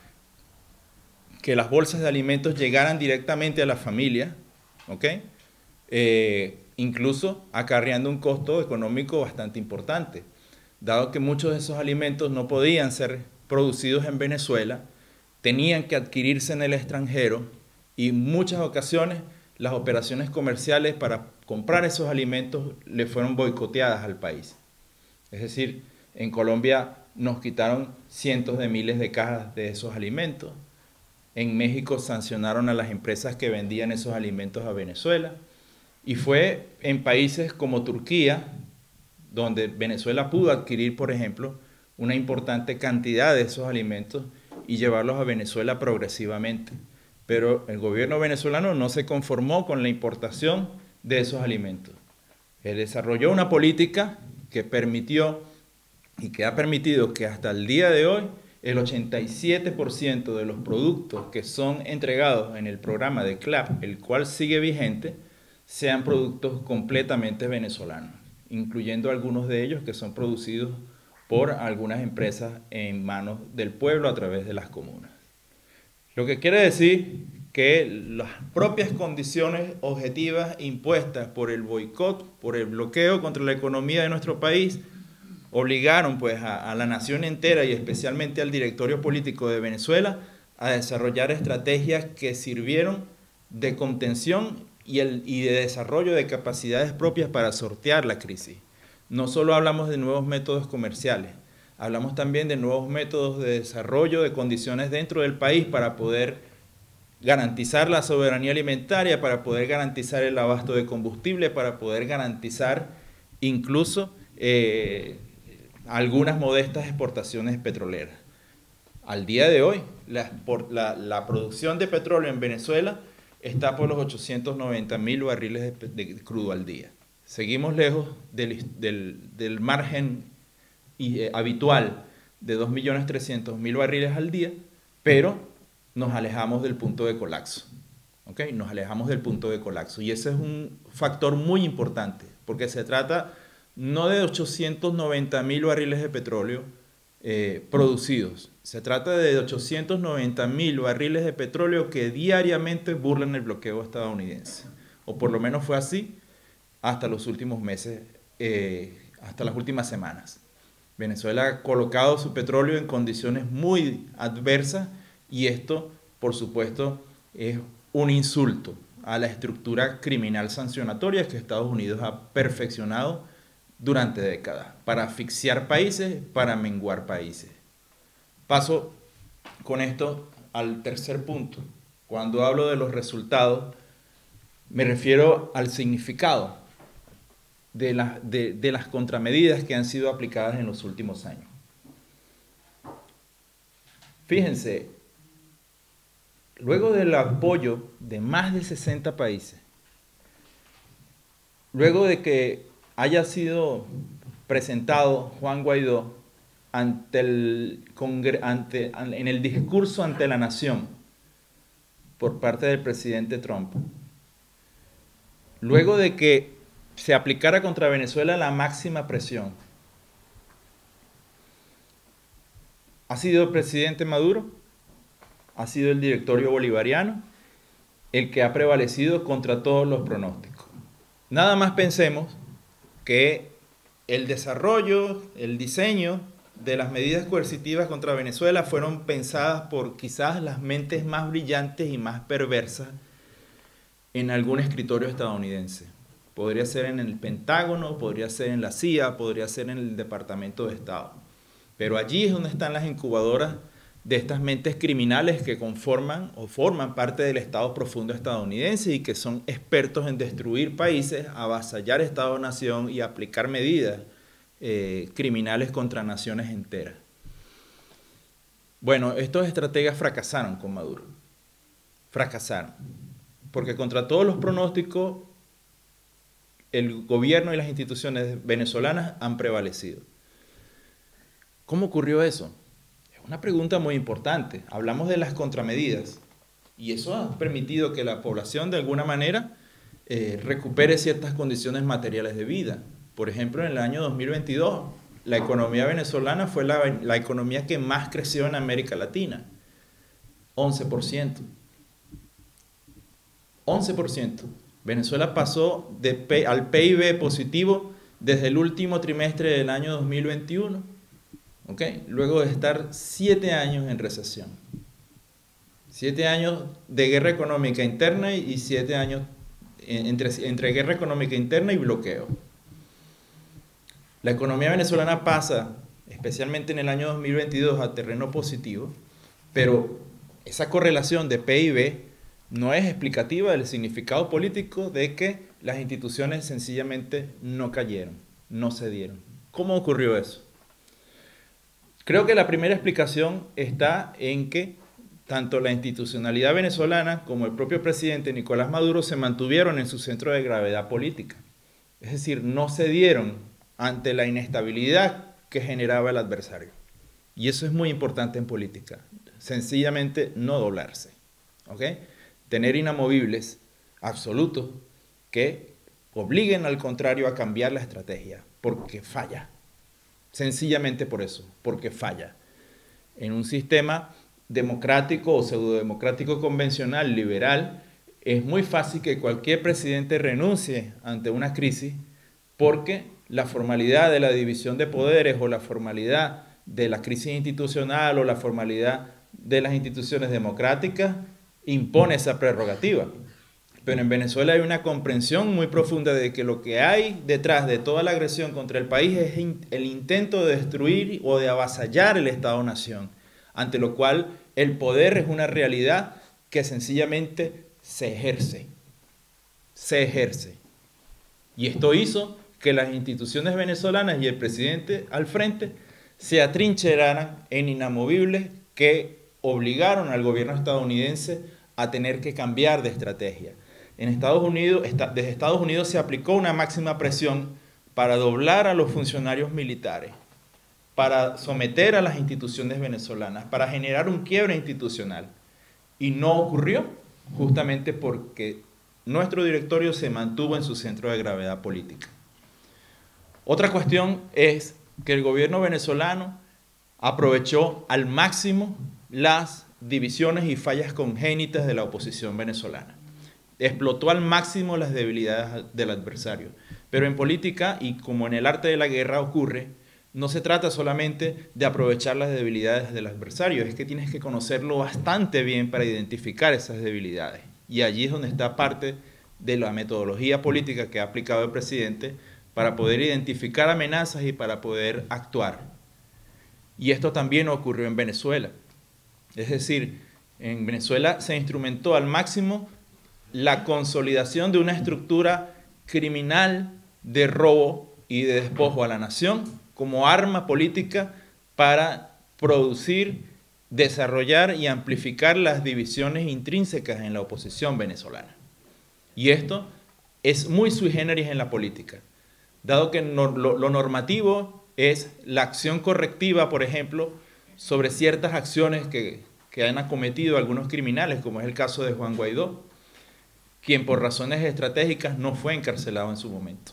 que las bolsas de alimentos llegaran directamente a la familia, ¿ok? Eh, incluso acarreando un costo económico bastante importante, dado que muchos de esos alimentos no podían ser producidos en Venezuela, tenían que adquirirse en el extranjero y en muchas ocasiones las operaciones comerciales para comprar esos alimentos le fueron boicoteadas al país. Es decir, en Colombia nos quitaron cientos de miles de cajas de esos alimentos. En México sancionaron a las empresas que vendían esos alimentos a Venezuela. Y fue en países como Turquía, donde Venezuela pudo adquirir, por ejemplo, una importante cantidad de esos alimentos y llevarlos a Venezuela progresivamente. Pero el gobierno venezolano no se conformó con la importación de esos alimentos. Él desarrolló una política que permitió y que ha permitido que hasta el día de hoy el ochenta y siete por ciento de los productos que son entregados en el programa de CLAP, el cual sigue vigente, sean productos completamente venezolanos, incluyendo algunos de ellos que son producidos por algunas empresas en manos del pueblo a través de las comunas. Lo que quiere decir que las propias condiciones objetivas impuestas por el boicot, por el bloqueo contra la economía de nuestro país, obligaron pues a, a la nación entera y especialmente al directorio político de Venezuela a desarrollar estrategias que sirvieron de contención y, el, y de desarrollo de capacidades propias para sortear la crisis. No solo hablamos de nuevos métodos comerciales, hablamos también de nuevos métodos de desarrollo de condiciones dentro del país para poder garantizar la soberanía alimentaria, para poder garantizar el abasto de combustible, para poder garantizar incluso eh, algunas modestas exportaciones petroleras. Al día de hoy, la, por, la, la producción de petróleo en Venezuela está por los ochocientos noventa mil barriles de, de crudo al día. Seguimos lejos del, del, del margen y, eh, habitual de dos millones trescientos mil barriles al día, pero nos alejamos del punto de colapso. ¿Okay? Nos alejamos del punto de colapso. Y ese es un factor muy importante, porque se trata no de ochocientos noventa mil barriles de petróleo eh, producidos, se trata de ochocientos noventa mil barriles de petróleo que diariamente burlan el bloqueo estadounidense. O por lo menos fue así hasta los últimos meses, eh, hasta las últimas semanas. Venezuela ha colocado su petróleo en condiciones muy adversas y esto, por supuesto, es un insulto a la estructura criminal sancionatoria que Estados Unidos ha perfeccionado durante décadas para asfixiar países, para menguar países. Paso con esto al tercer punto. Cuando hablo de los resultados, me refiero al significado de, la, de, de las contramedidas que han sido aplicadas en los últimos años. Fíjense, luego del apoyo de más de sesenta países, luego de que haya sido presentado Juan Guaidó ante el congre ante, en el discurso ante la nación por parte del presidente Trump, luego de que se aplicara contra Venezuela la máxima presión, ha sido el presidente Maduro, ha sido el directorio bolivariano el que ha prevalecido contra todos los pronósticos. Nada más pensemos que el desarrollo, el diseño de las medidas coercitivas contra Venezuela fueron pensadas por quizás las mentes más brillantes y más perversas en algún escritorio estadounidense. Podría ser en el Pentágono, podría ser en la C I A, podría ser en el Departamento de Estado. Pero allí es donde están las incubadoras de estas mentes criminales que conforman o forman parte del Estado profundo estadounidense y que son expertos en destruir países, avasallar Estado-nación y aplicar medidas eh, criminales contra naciones enteras. Bueno, estos estrategas fracasaron con Maduro. Fracasaron. Porque contra todos los pronósticos, el gobierno y las instituciones venezolanas han prevalecido. ¿Cómo ocurrió eso? Una pregunta muy importante. Hablamos de las contramedidas y eso ha permitido que la población de alguna manera eh, recupere ciertas condiciones materiales de vida. Por ejemplo, en el año dos mil veintidós, la economía venezolana fue la, la economía que más creció en América Latina. once por ciento. once por ciento. Venezuela pasó de, al P I B positivo desde el último trimestre del año dos mil veintiuno. ¿Okay? Luego de estar siete años en recesión. Siete años de guerra económica interna y siete años entre, entre guerra económica interna y bloqueo. La economía venezolana pasa, especialmente en el año dos mil veintidós, a terreno positivo, pero esa correlación de P I B no es explicativa del significado político de que las instituciones sencillamente no cayeron, no cedieron. ¿Cómo ocurrió eso? Creo que la primera explicación está en que tanto la institucionalidad venezolana como el propio presidente Nicolás Maduro se mantuvieron en su centro de gravedad política. Es decir, no cedieron ante la inestabilidad que generaba el adversario. Y eso es muy importante en política. Sencillamente no doblarse. ¿Ok? Tener inamovibles absolutos que obliguen al contrario a cambiar la estrategia, porque falla. Sencillamente por eso, porque falla. En un sistema democrático o pseudodemocrático convencional, liberal, es muy fácil que cualquier presidente renuncie ante una crisis porque la formalidad de la división de poderes o la formalidad de la crisis institucional o la formalidad de las instituciones democráticas impone esa prerrogativa. Pero en Venezuela hay una comprensión muy profunda de que lo que hay detrás de toda la agresión contra el país es el intento de destruir o de avasallar el Estado-Nación, ante lo cual el poder es una realidad que sencillamente se ejerce, se ejerce. Y esto hizo que las instituciones venezolanas y el presidente al frente se atrincheraran en inamovibles que obligaron al gobierno estadounidense a tener que cambiar de estrategia. En Estados Unidos, desde Estados Unidos se aplicó una máxima presión para doblar a los funcionarios militares, para someter a las instituciones venezolanas, para generar un quiebre institucional. Y no ocurrió, justamente porque nuestro directorio se mantuvo en su centro de gravedad política. Otra cuestión es que el gobierno venezolano aprovechó al máximo las divisiones y fallas congénitas de la oposición venezolana. Explotó al máximo las debilidades del adversario. Pero en política, y como en el arte de la guerra ocurre, no se trata solamente de aprovechar las debilidades del adversario, es que tienes que conocerlo bastante bien para identificar esas debilidades. Y allí es donde está parte de la metodología política que ha aplicado el presidente para poder identificar amenazas y para poder actuar. Y esto también ocurrió en Venezuela. Es decir, en Venezuela se instrumentó al máximo la consolidación de una estructura criminal de robo y de despojo a la nación como arma política para producir, desarrollar y amplificar las divisiones intrínsecas en la oposición venezolana. Y esto es muy sui generis en la política, dado que no, lo, lo normativo es la acción correctiva, por ejemplo, sobre ciertas acciones que, que han acometido algunos criminales, como es el caso de Juan Guaidó, quien por razones estratégicas no fue encarcelado en su momento.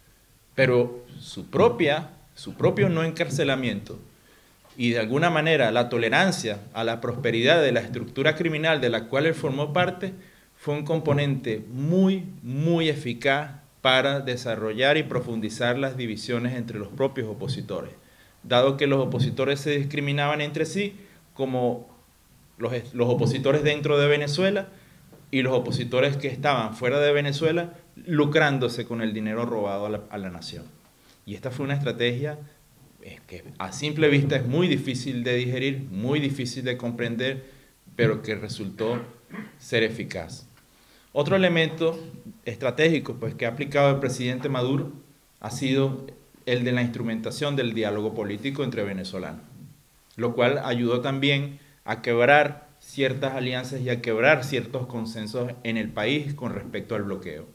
Pero su, propia, su propio no encarcelamiento y de alguna manera la tolerancia a la prosperidad de la estructura criminal de la cual él formó parte fue un componente muy, muy eficaz para desarrollar y profundizar las divisiones entre los propios opositores, dado que los opositores se discriminaban entre sí como los, los opositores dentro de Venezuela y los opositores que estaban fuera de Venezuela lucrándose con el dinero robado a la, a la nación. Y esta fue una estrategia que a simple vista es muy difícil de digerir, muy difícil de comprender, pero que resultó ser eficaz. Otro elemento estratégico pues, que ha aplicado el presidente Maduro ha sido el de la instrumentación del diálogo político entre venezolanos, lo cual ayudó también a quebrar ciertas alianzas y a quebrar ciertos consensos en el país con respecto al bloqueo.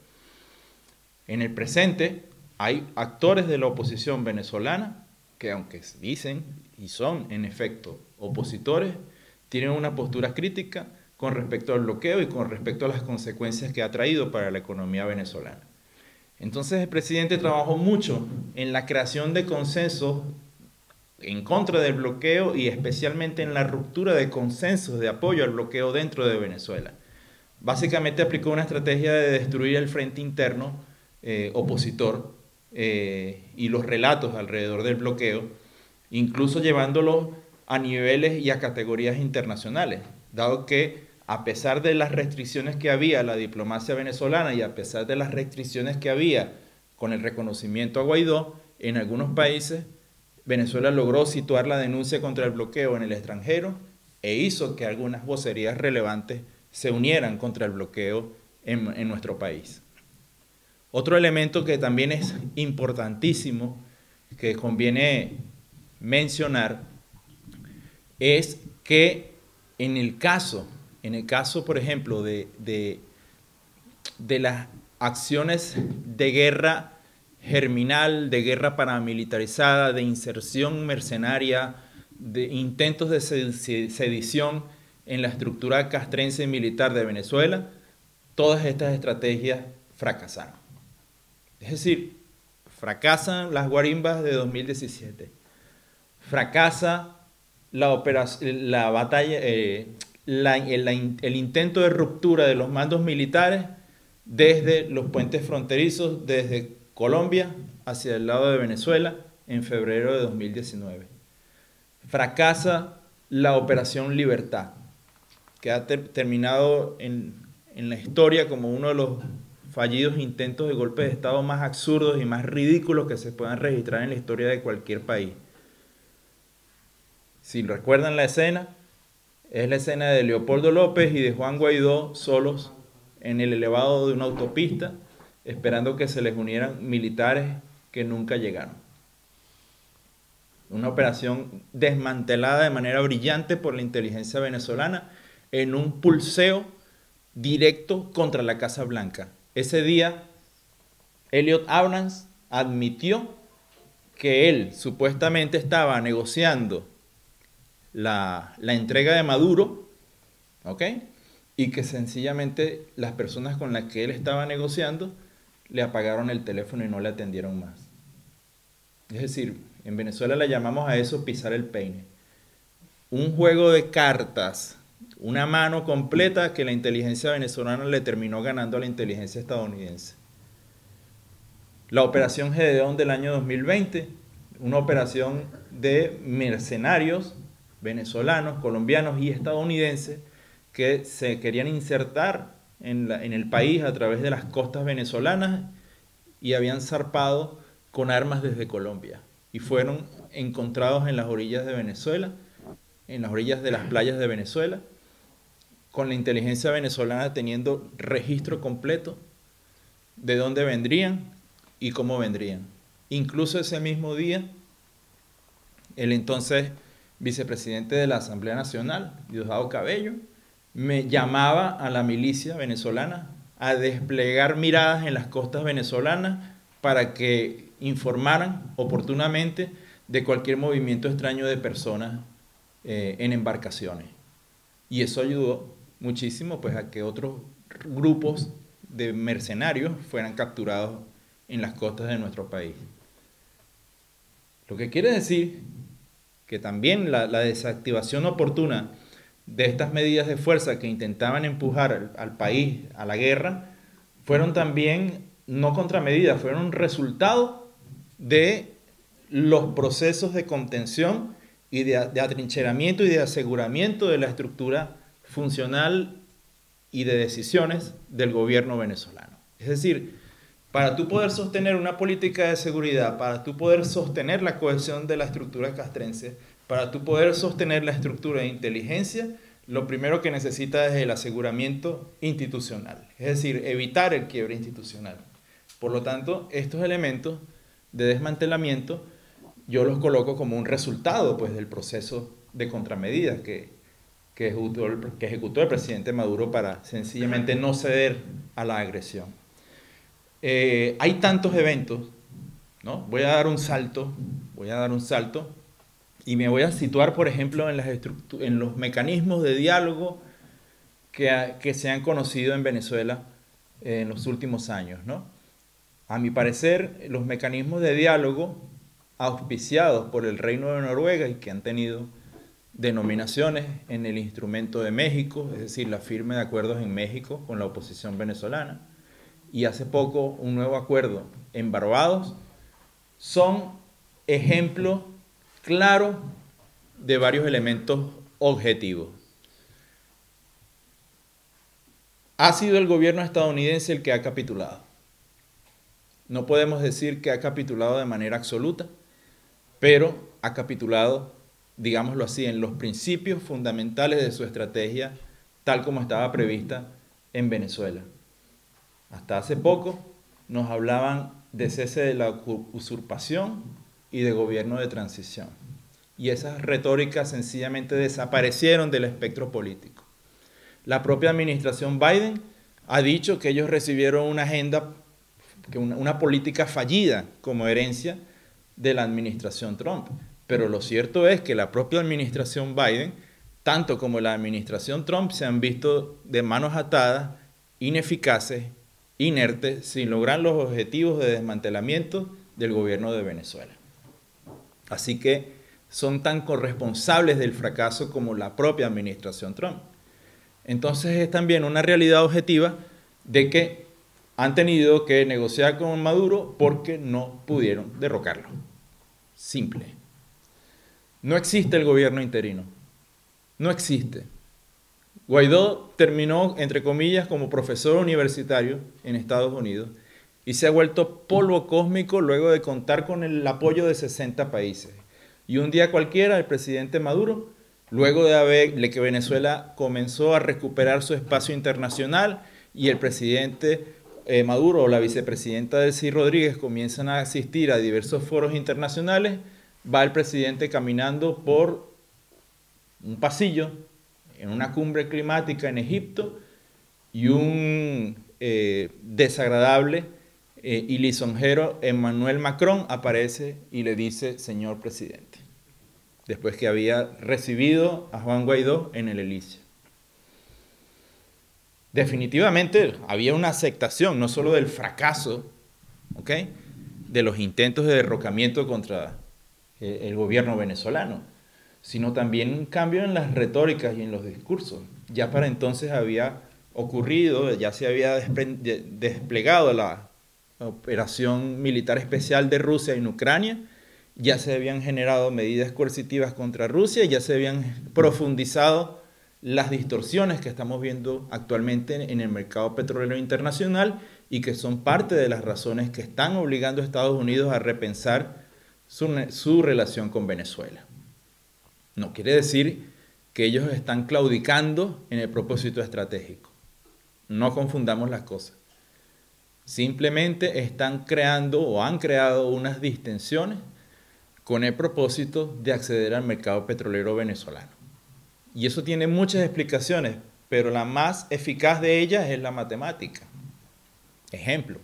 En el presente hay actores de la oposición venezolana que, aunque dicen y son en efecto opositores, tienen una postura crítica con respecto al bloqueo y con respecto a las consecuencias que ha traído para la economía venezolana. Entonces el presidente trabajó mucho en la creación de consensos en contra del bloqueo y especialmente en la ruptura de consensos de apoyo al bloqueo dentro de Venezuela. Básicamente aplicó una estrategia de destruir el frente interno eh, opositor eh, y los relatos alrededor del bloqueo, incluso llevándolo a niveles y a categorías internacionales, dado que a pesar de las restricciones que había a la diplomacia venezolana y a pesar de las restricciones que había con el reconocimiento a Guaidó, en algunos países Venezuela logró situar la denuncia contra el bloqueo en el extranjero e hizo que algunas vocerías relevantes se unieran contra el bloqueo en, en nuestro país. Otro elemento que también es importantísimo, que conviene mencionar, es que en el caso, en el caso por ejemplo, de, de, de las acciones de guerra germinal, de guerra paramilitarizada, de inserción mercenaria de intentos de sedición en la estructura castrense y militar de Venezuela, todas estas estrategias fracasaron. Es decir, fracasan las guarimbas de dos mil diecisiete, fracasa la, operación, la batalla, eh, la, el, el intento de ruptura de los mandos militares desde los puentes fronterizos, desde Colombia hacia el lado de Venezuela en febrero de dos mil diecinueve. Fracasa la Operación Libertad, que ha ter terminado en, en la historia como uno de los fallidos intentos de golpe de Estado más absurdos y más ridículos que se puedan registrar en la historia de cualquier país. Si recuerdan la escena, es la escena de Leopoldo López y de Juan Guaidó solos en el elevado de una autopista, esperando que se les unieran militares que nunca llegaron. Una operación desmantelada de manera brillante por la inteligencia venezolana en un pulseo directo contra la Casa Blanca. Ese día, Elliot Abrams admitió que él supuestamente estaba negociando la, la entrega de Maduro, ¿ok? Y que sencillamente las personas con las que él estaba negociando le apagaron el teléfono y no le atendieron más. Es decir, en Venezuela le llamamos a eso pisar el peine. Un juego de cartas, una mano completa que la inteligencia venezolana le terminó ganando a la inteligencia estadounidense. La operación Gedeón del año dos mil veinte, una operación de mercenarios venezolanos, colombianos y estadounidenses que se querían insertar en, la, en el país a través de las costas venezolanas y habían zarpado con armas desde Colombia y fueron encontrados en las orillas de Venezuela, en las orillas de las playas de Venezuela, con la inteligencia venezolana teniendo registro completo de dónde vendrían y cómo vendrían. Incluso ese mismo día, el entonces vicepresidente de la Asamblea Nacional, Diosdado Cabello, me llamaba a la milicia venezolana a desplegar miradas en las costas venezolanas para que informaran oportunamente de cualquier movimiento extraño de personas eh, en embarcaciones. Y eso ayudó muchísimo pues, a que otros grupos de mercenarios fueran capturados en las costas de nuestro país. Lo que quiere decir que también la, la desactivación oportuna de estas medidas de fuerza que intentaban empujar al, al país a la guerra fueron también no contramedidas, fueron un resultado de los procesos de contención y de, de atrincheramiento y de aseguramiento de la estructura funcional y de decisiones del gobierno venezolano. Es decir, para tú poder sostener una política de seguridad, para tú poder sostener la cohesión de la estructura castrense, para tú poder sostener la estructura de inteligencia, lo primero que necesita es el aseguramiento institucional, es decir, evitar el quiebre institucional. Por lo tanto, estos elementos de desmantelamiento yo los coloco como un resultado pues, del proceso de contramedidas que, que, ejecutó el, que ejecutó el presidente Maduro para sencillamente no ceder a la agresión. Eh, hay tantos eventos, ¿no? Voy a dar un salto, voy a dar un salto y me voy a situar, por ejemplo, en, las en los mecanismos de diálogo que, que se han conocido en Venezuela eh, en los últimos años, ¿no? A mi parecer, los mecanismos de diálogo auspiciados por el Reino de Noruega y que han tenido denominaciones en el instrumento de México, es decir, la firma de acuerdos en México con la oposición venezolana, y hace poco un nuevo acuerdo en Barbados, son ejemplos claros de varios elementos objetivos. Ha sido el gobierno estadounidense el que ha capitulado. No podemos decir que ha capitulado de manera absoluta, pero ha capitulado, digámoslo así, en los principios fundamentales de su estrategia, tal como estaba prevista en Venezuela. Hasta hace poco nos hablaban de cese de la usurpación y de gobierno de transición. Y esas retóricas sencillamente desaparecieron del espectro político. La propia administración Biden ha dicho que ellos recibieron una agenda, que una, una política fallida como herencia de la administración Trump. Pero lo cierto es que la propia administración Biden, tanto como la administración Trump, se han visto de manos atadas, ineficaces, inertes, sin lograr los objetivos de desmantelamiento del gobierno de Venezuela. Así que son tan corresponsables del fracaso como la propia administración Trump. Entonces es también una realidad objetiva de que han tenido que negociar con Maduro porque no pudieron derrocarlo. Simple. No existe el gobierno interino. No existe. Guaidó terminó, entre comillas, como profesor universitario en Estados Unidos y se ha vuelto polvo cósmico luego de contar con el apoyo de sesenta países. Y un día cualquiera, el presidente Maduro, luego de, haber, de que Venezuela comenzó a recuperar su espacio internacional y el presidente eh, Maduro o la vicepresidenta Delcy Rodríguez comienzan a asistir a diversos foros internacionales, va el presidente caminando por un pasillo en una cumbre climática en Egipto y un eh, desagradable eh, y lisonjero Emmanuel Macron aparece y le dice señor presidente, después que había recibido a Juan Guaidó en el Elíseo. Definitivamente había una aceptación no solo del fracaso, ¿okay?, de los intentos de derrocamiento contra eh, el gobierno venezolano, sino también un cambio en las retóricas y en los discursos. Ya para entonces había ocurrido, ya se había desplegado la operación militar especial de Rusia en Ucrania, ya se habían generado medidas coercitivas contra Rusia, ya se habían profundizado las distorsiones que estamos viendo actualmente en el mercado petrolero internacional y que son parte de las razones que están obligando a Estados Unidos a repensar su, su relación con Venezuela. No quiere decir que ellos están claudicando en el propósito estratégico. No confundamos las cosas. Simplemente están creando o han creado unas distensiones con el propósito de acceder al mercado petrolero venezolano. Y eso tiene muchas explicaciones, pero la más eficaz de ellas es la matemática. Ejemplo,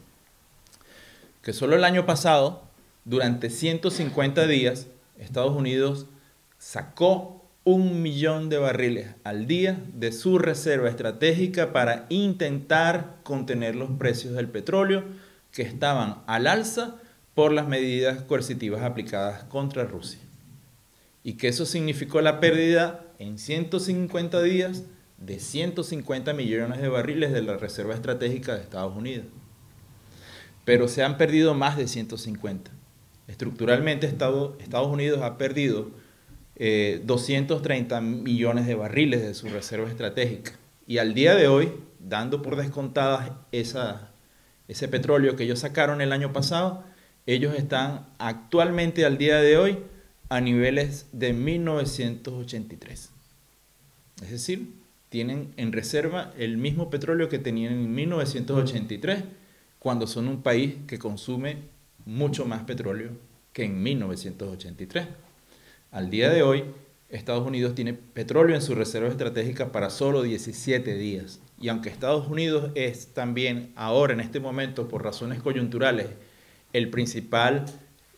que solo el año pasado, durante ciento cincuenta días, Estados Unidos sacó un millón de barriles al día de su reserva estratégica para intentar contener los precios del petróleo que estaban al alza por las medidas coercitivas aplicadas contra Rusia. Y que eso significó la pérdida en ciento cincuenta días de ciento cincuenta millones de barriles de la reserva estratégica de Estados Unidos. Pero se han perdido más de ciento cincuenta. Estructuralmente Estados Unidos ha perdido eh, doscientos treinta millones de barriles de su reserva estratégica. Y al día de hoy, dando por descontadas esa, ese petróleo que ellos sacaron el año pasado, ellos están actualmente al día de hoy a niveles de mil novecientos ochenta y tres. Es decir, tienen en reserva el mismo petróleo que tenían en mil novecientos ochenta y tres, cuando son un país que consume mucho más petróleo que en mil novecientos ochenta y tres. Al día de hoy, Estados Unidos tiene petróleo en su reserva estratégica para solo diecisiete días. Y aunque Estados Unidos es también ahora, en este momento, por razones coyunturales, el principal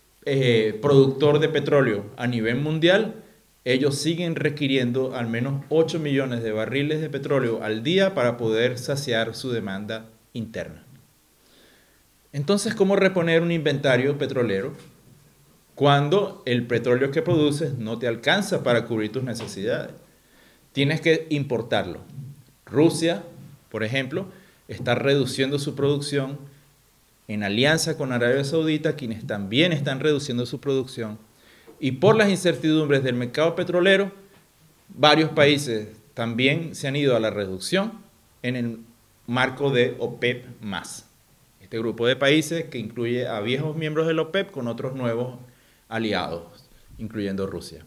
eh, productor de petróleo a nivel mundial, ellos siguen requiriendo al menos ocho millones de barriles de petróleo al día para poder saciar su demanda interna. Entonces, ¿cómo reponer un inventario petrolero cuando el petróleo que produces no te alcanza para cubrir tus necesidades? Tienes que importarlo. Rusia, por ejemplo, está reduciendo su producción en alianza con Arabia Saudita, quienes también están reduciendo su producción. Y por las incertidumbres del mercado petrolero, varios países también se han ido a la reducción en el marco de OPEP más. Este grupo de países que incluye a viejos miembros del OPEP con otros nuevos aliados, incluyendo Rusia.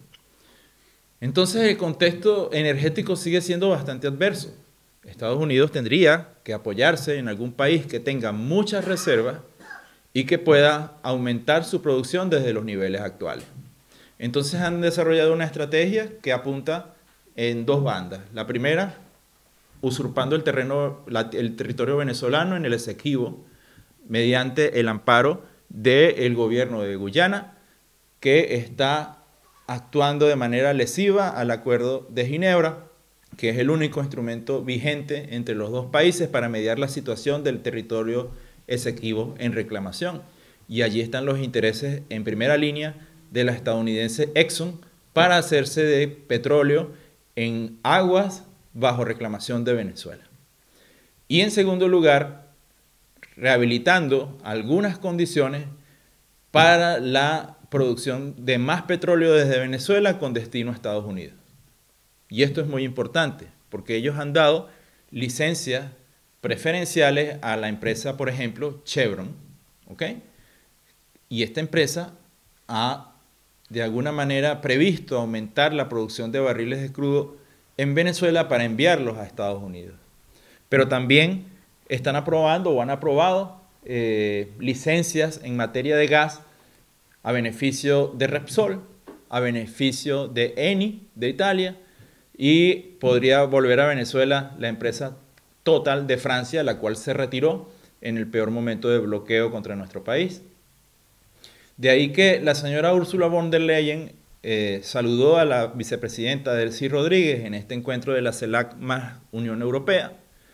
Entonces el contexto energético sigue siendo bastante adverso. Estados Unidos tendría que apoyarse en algún país que tenga muchas reservas y que pueda aumentar su producción desde los niveles actuales. Entonces han desarrollado una estrategia que apunta en dos bandas. La primera, usurpando el, terreno, la, el territorio venezolano en el Esequibo, mediante el amparo del gobierno de Guyana, que está actuando de manera lesiva al Acuerdo de Ginebra, que es el único instrumento vigente entre los dos países para mediar la situación del territorio Esequibo en reclamación. Y allí están los intereses en primera línea de la estadounidense Exxon para hacerse de petróleo en aguas bajo reclamación de Venezuela. Y en segundo lugar, rehabilitando algunas condiciones para la producción de más petróleo desde Venezuela con destino a Estados Unidos. Y esto es muy importante, porque ellos han dado licencias preferenciales a la empresa, por ejemplo, Chevron, ¿ok? Y esta empresa ha, de alguna manera, previsto aumentar la producción de barriles de crudo en Venezuela para enviarlos a Estados Unidos. Pero también están aprobando o han aprobado eh, licencias en materia de gas a beneficio de Repsol, a beneficio de Eni de Italia, y podría volver a Venezuela la empresa Total de Francia, la cual se retiró en el peor momento de bloqueo contra nuestro país. De ahí que la señora Ursula von der Leyen eh, saludó a la vicepresidenta Delcy Rodríguez en este encuentro de la CELAC más Unión Europea.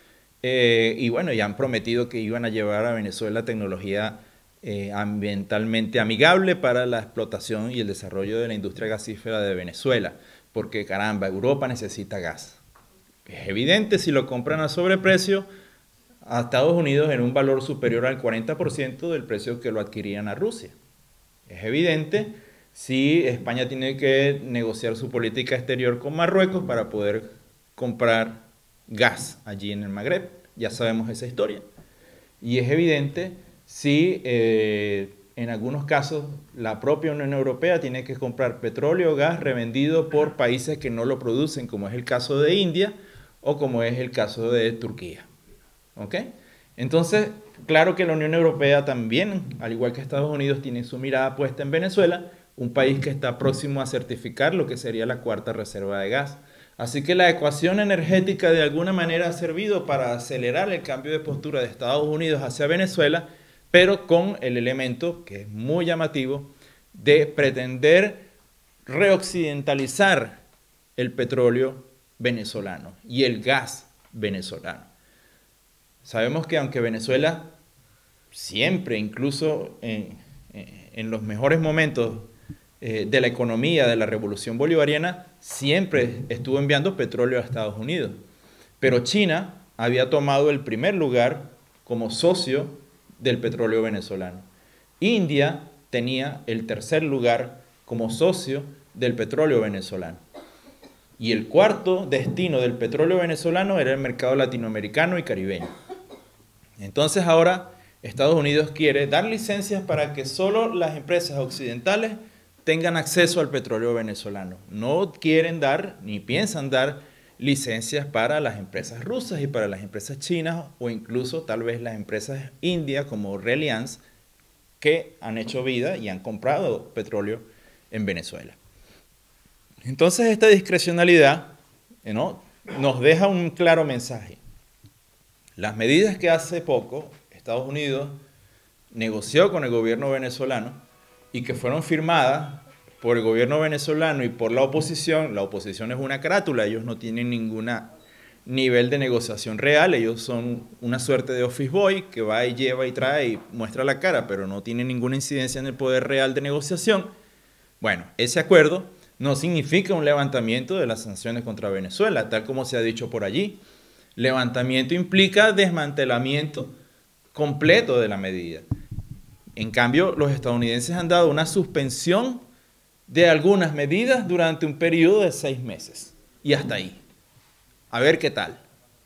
Eh, y bueno, ya han prometido que iban a llevar a Venezuela tecnología eh, ambientalmente amigable para la explotación y el desarrollo de la industria gasífera de Venezuela, porque caramba, Europa necesita gas. Es evidente si lo compran a sobreprecio a Estados Unidos en un valor superior al cuarenta por ciento del precio que lo adquirían a Rusia. Es evidente si España tiene que negociar su política exterior con Marruecos para poder comprar gas allí en el Magreb. Ya sabemos esa historia. Y es evidente si eh, en algunos casos la propia Unión Europea tiene que comprar petróleo o gas revendido por países que no lo producen, como es el caso de India o como es el caso de Turquía. ¿Ok? Entonces, claro que la Unión Europea también, al igual que Estados Unidos, tiene su mirada puesta en Venezuela, un país que está próximo a certificar lo que sería la cuarta reserva de gas. Así que la ecuación energética de alguna manera ha servido para acelerar el cambio de postura de Estados Unidos hacia Venezuela, pero con el elemento, que es muy llamativo, de pretender reoccidentalizar el petróleo venezolano y el gas venezolano. Sabemos que aunque Venezuela siempre, incluso en, en los mejores momentos eh, de la economía de la revolución bolivariana, siempre estuvo enviando petróleo a Estados Unidos. Pero China había tomado el primer lugar como socio del petróleo venezolano. India tenía el tercer lugar como socio del petróleo venezolano. Y el cuarto destino del petróleo venezolano era el mercado latinoamericano y caribeño. Entonces ahora Estados Unidos quiere dar licencias para que solo las empresas occidentales tengan acceso al petróleo venezolano. No quieren dar, ni piensan dar, licencias para las empresas rusas y para las empresas chinas o incluso tal vez las empresas indias como Reliance que han hecho vida y han comprado petróleo en Venezuela. Entonces esta discrecionalidad, ¿no?, nos deja un claro mensaje. Las medidas que hace poco Estados Unidos negoció con el gobierno venezolano y que fueron firmadas por el gobierno venezolano y por la oposición, la oposición es una carátula, ellos no tienen ningún nivel de negociación real, ellos son una suerte de office boy que va y lleva y trae y muestra la cara, pero no tienen ninguna incidencia en el poder real de negociación. Bueno, ese acuerdo no significa un levantamiento de las sanciones contra Venezuela, tal como se ha dicho por allí. Levantamiento implica desmantelamiento completo de la medida. En cambio, los estadounidenses han dado una suspensión de algunas medidas durante un periodo de seis meses. Y hasta ahí. A ver qué tal.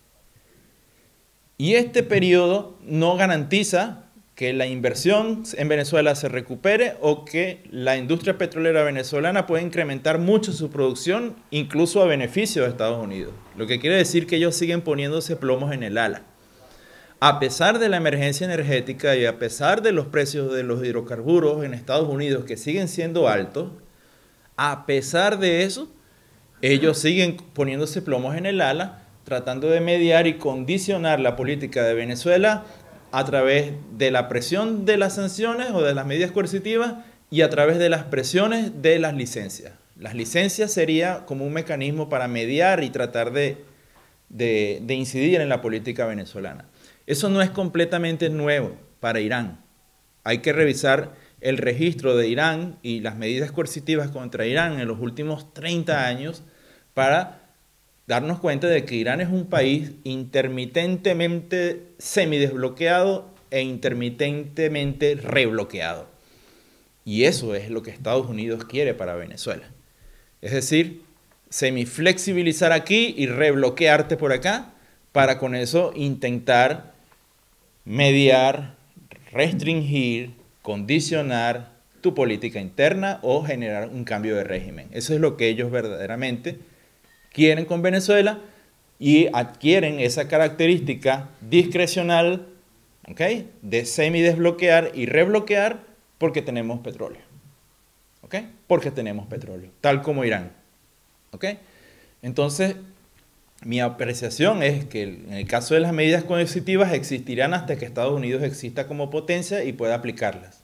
Y este periodo no garantiza que la inversión en Venezuela se recupere o que la industria petrolera venezolana pueda incrementar mucho su producción, incluso a beneficio de Estados Unidos. Lo que quiere decir que ellos siguen poniéndose plomos en el ala. A pesar de la emergencia energética y a pesar de los precios de los hidrocarburos en Estados Unidos que siguen siendo altos, a pesar de eso, ellos siguen poniéndose plomos en el ala, tratando de mediar y condicionar la política de Venezuela a través de la presión de las sanciones o de las medidas coercitivas y a través de las presiones de las licencias. Las licencias sería como un mecanismo para mediar y tratar de, de, de incidir en la política venezolana. Eso no es completamente nuevo para Irán. Hay que revisar el registro de Irán y las medidas coercitivas contra Irán en los últimos treinta años para darnos cuenta de que Irán es un país intermitentemente semidesbloqueado e intermitentemente rebloqueado. Y eso es lo que Estados Unidos quiere para Venezuela. Es decir, semiflexibilizar aquí y rebloquearte por acá para con eso intentar mediar, restringir, condicionar tu política interna o generar un cambio de régimen. Eso es lo que ellos verdaderamente quieren con Venezuela y adquieren esa característica discrecional, ¿okay?, de semidesbloquear y rebloquear porque tenemos petróleo. ¿Ok? Porque tenemos petróleo, tal como Irán. ¿Ok? Entonces, mi apreciación es que en el caso de las medidas coercitivas existirán hasta que Estados Unidos exista como potencia y pueda aplicarlas.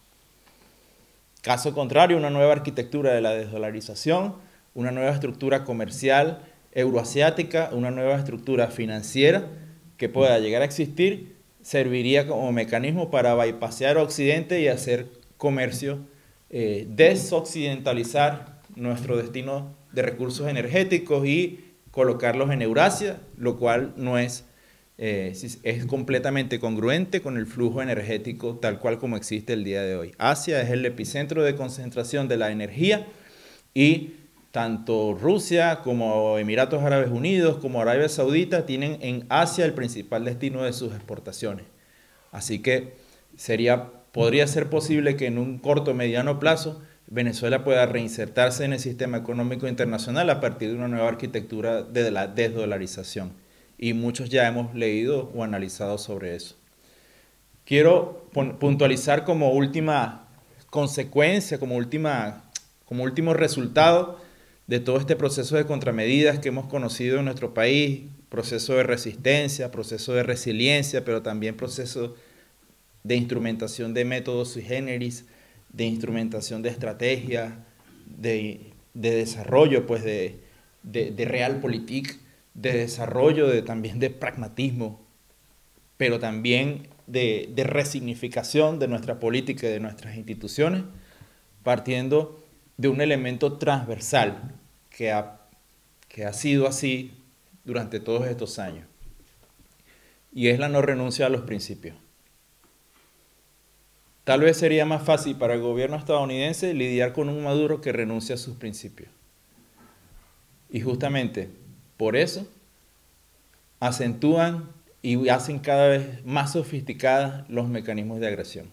Caso contrario, una nueva arquitectura de la desdolarización, una nueva estructura comercial euroasiática, una nueva estructura financiera que pueda llegar a existir, serviría como mecanismo para bypassear a Occidente y hacer comercio, eh, desoccidentalizar nuestro destino de recursos energéticos y colocarlos en Eurasia, lo cual no es, eh, es completamente congruente con el flujo energético tal cual como existe el día de hoy. Asia es el epicentro de concentración de la energía y tanto Rusia como Emiratos Árabes Unidos como Arabia Saudita tienen en Asia el principal destino de sus exportaciones. Así que sería, podría ser posible que en un corto o mediano plazo Venezuela pueda reinsertarse en el sistema económico internacional a partir de una nueva arquitectura de la desdolarización. Y muchos ya hemos leído o analizado sobre eso. Quiero puntualizar como última consecuencia, como, última, como último resultado de todo este proceso de contramedidas que hemos conocido en nuestro país, proceso de resistencia, proceso de resiliencia, pero también proceso de instrumentación de métodos sui generis, de instrumentación de estrategias, de, de desarrollo pues de, de, de realpolitik, de desarrollo de, también de pragmatismo, pero también de, de resignificación de nuestra política y de nuestras instituciones, partiendo de un elemento transversal que ha, que ha sido así durante todos estos años, y es la no renuncia a los principios. Tal vez sería más fácil para el gobierno estadounidense lidiar con un Maduro que renuncia a sus principios. Y justamente por eso acentúan y hacen cada vez más sofisticadas los mecanismos de agresión.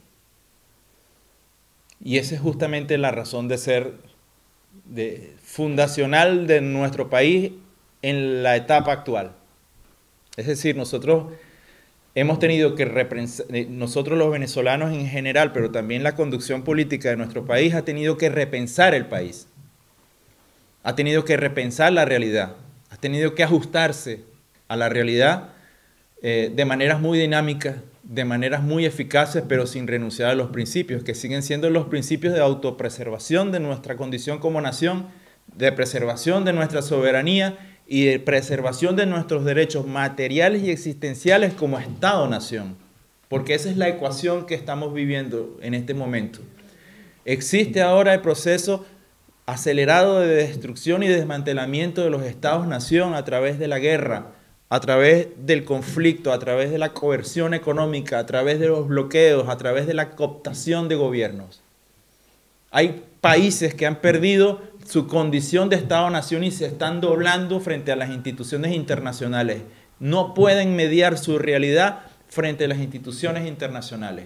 Y esa es justamente la razón de ser de, fundacional de nuestro país en la etapa actual. Es decir, nosotros hemos tenido que repensar, nosotros los venezolanos en general, pero también la conducción política de nuestro país ha tenido que repensar el país. Ha tenido que repensar la realidad. Ha tenido que ajustarse a la realidad eh, de maneras muy dinámicas, de maneras muy eficaces, pero sin renunciar a los principios, que siguen siendo los principios de autopreservación de nuestra condición como nación, de preservación de nuestra soberanía y de preservación de nuestros derechos materiales y existenciales como Estado-nación. Porque esa es la ecuación que estamos viviendo en este momento. Existe ahora el proceso acelerado de destrucción y desmantelamiento de los Estados-nación a través de la guerra, a través del conflicto, a través de la coerción económica, a través de los bloqueos, a través de la cooptación de gobiernos. Hay países que han perdido su condición de Estado-nación y se están doblando frente a las instituciones internacionales. No pueden mediar su realidad frente a las instituciones internacionales.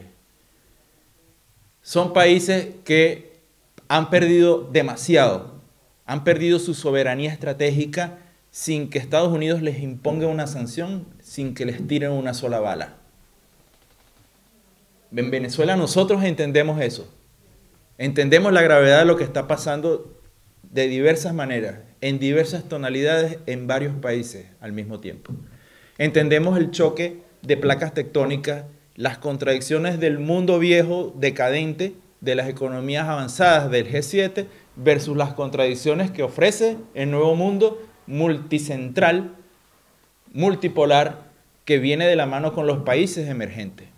Son países que han perdido demasiado, han perdido su soberanía estratégica sin que Estados Unidos les imponga una sanción, sin que les tiren una sola bala. En Venezuela nosotros entendemos eso. Entendemos la gravedad de lo que está pasando de diversas maneras, en diversas tonalidades, en varios países al mismo tiempo. Entendemos el choque de placas tectónicas, las contradicciones del mundo viejo, decadente, de las economías avanzadas del G siete, versus las contradicciones que ofrece el nuevo mundo multicentral, multipolar, que viene de la mano con los países emergentes.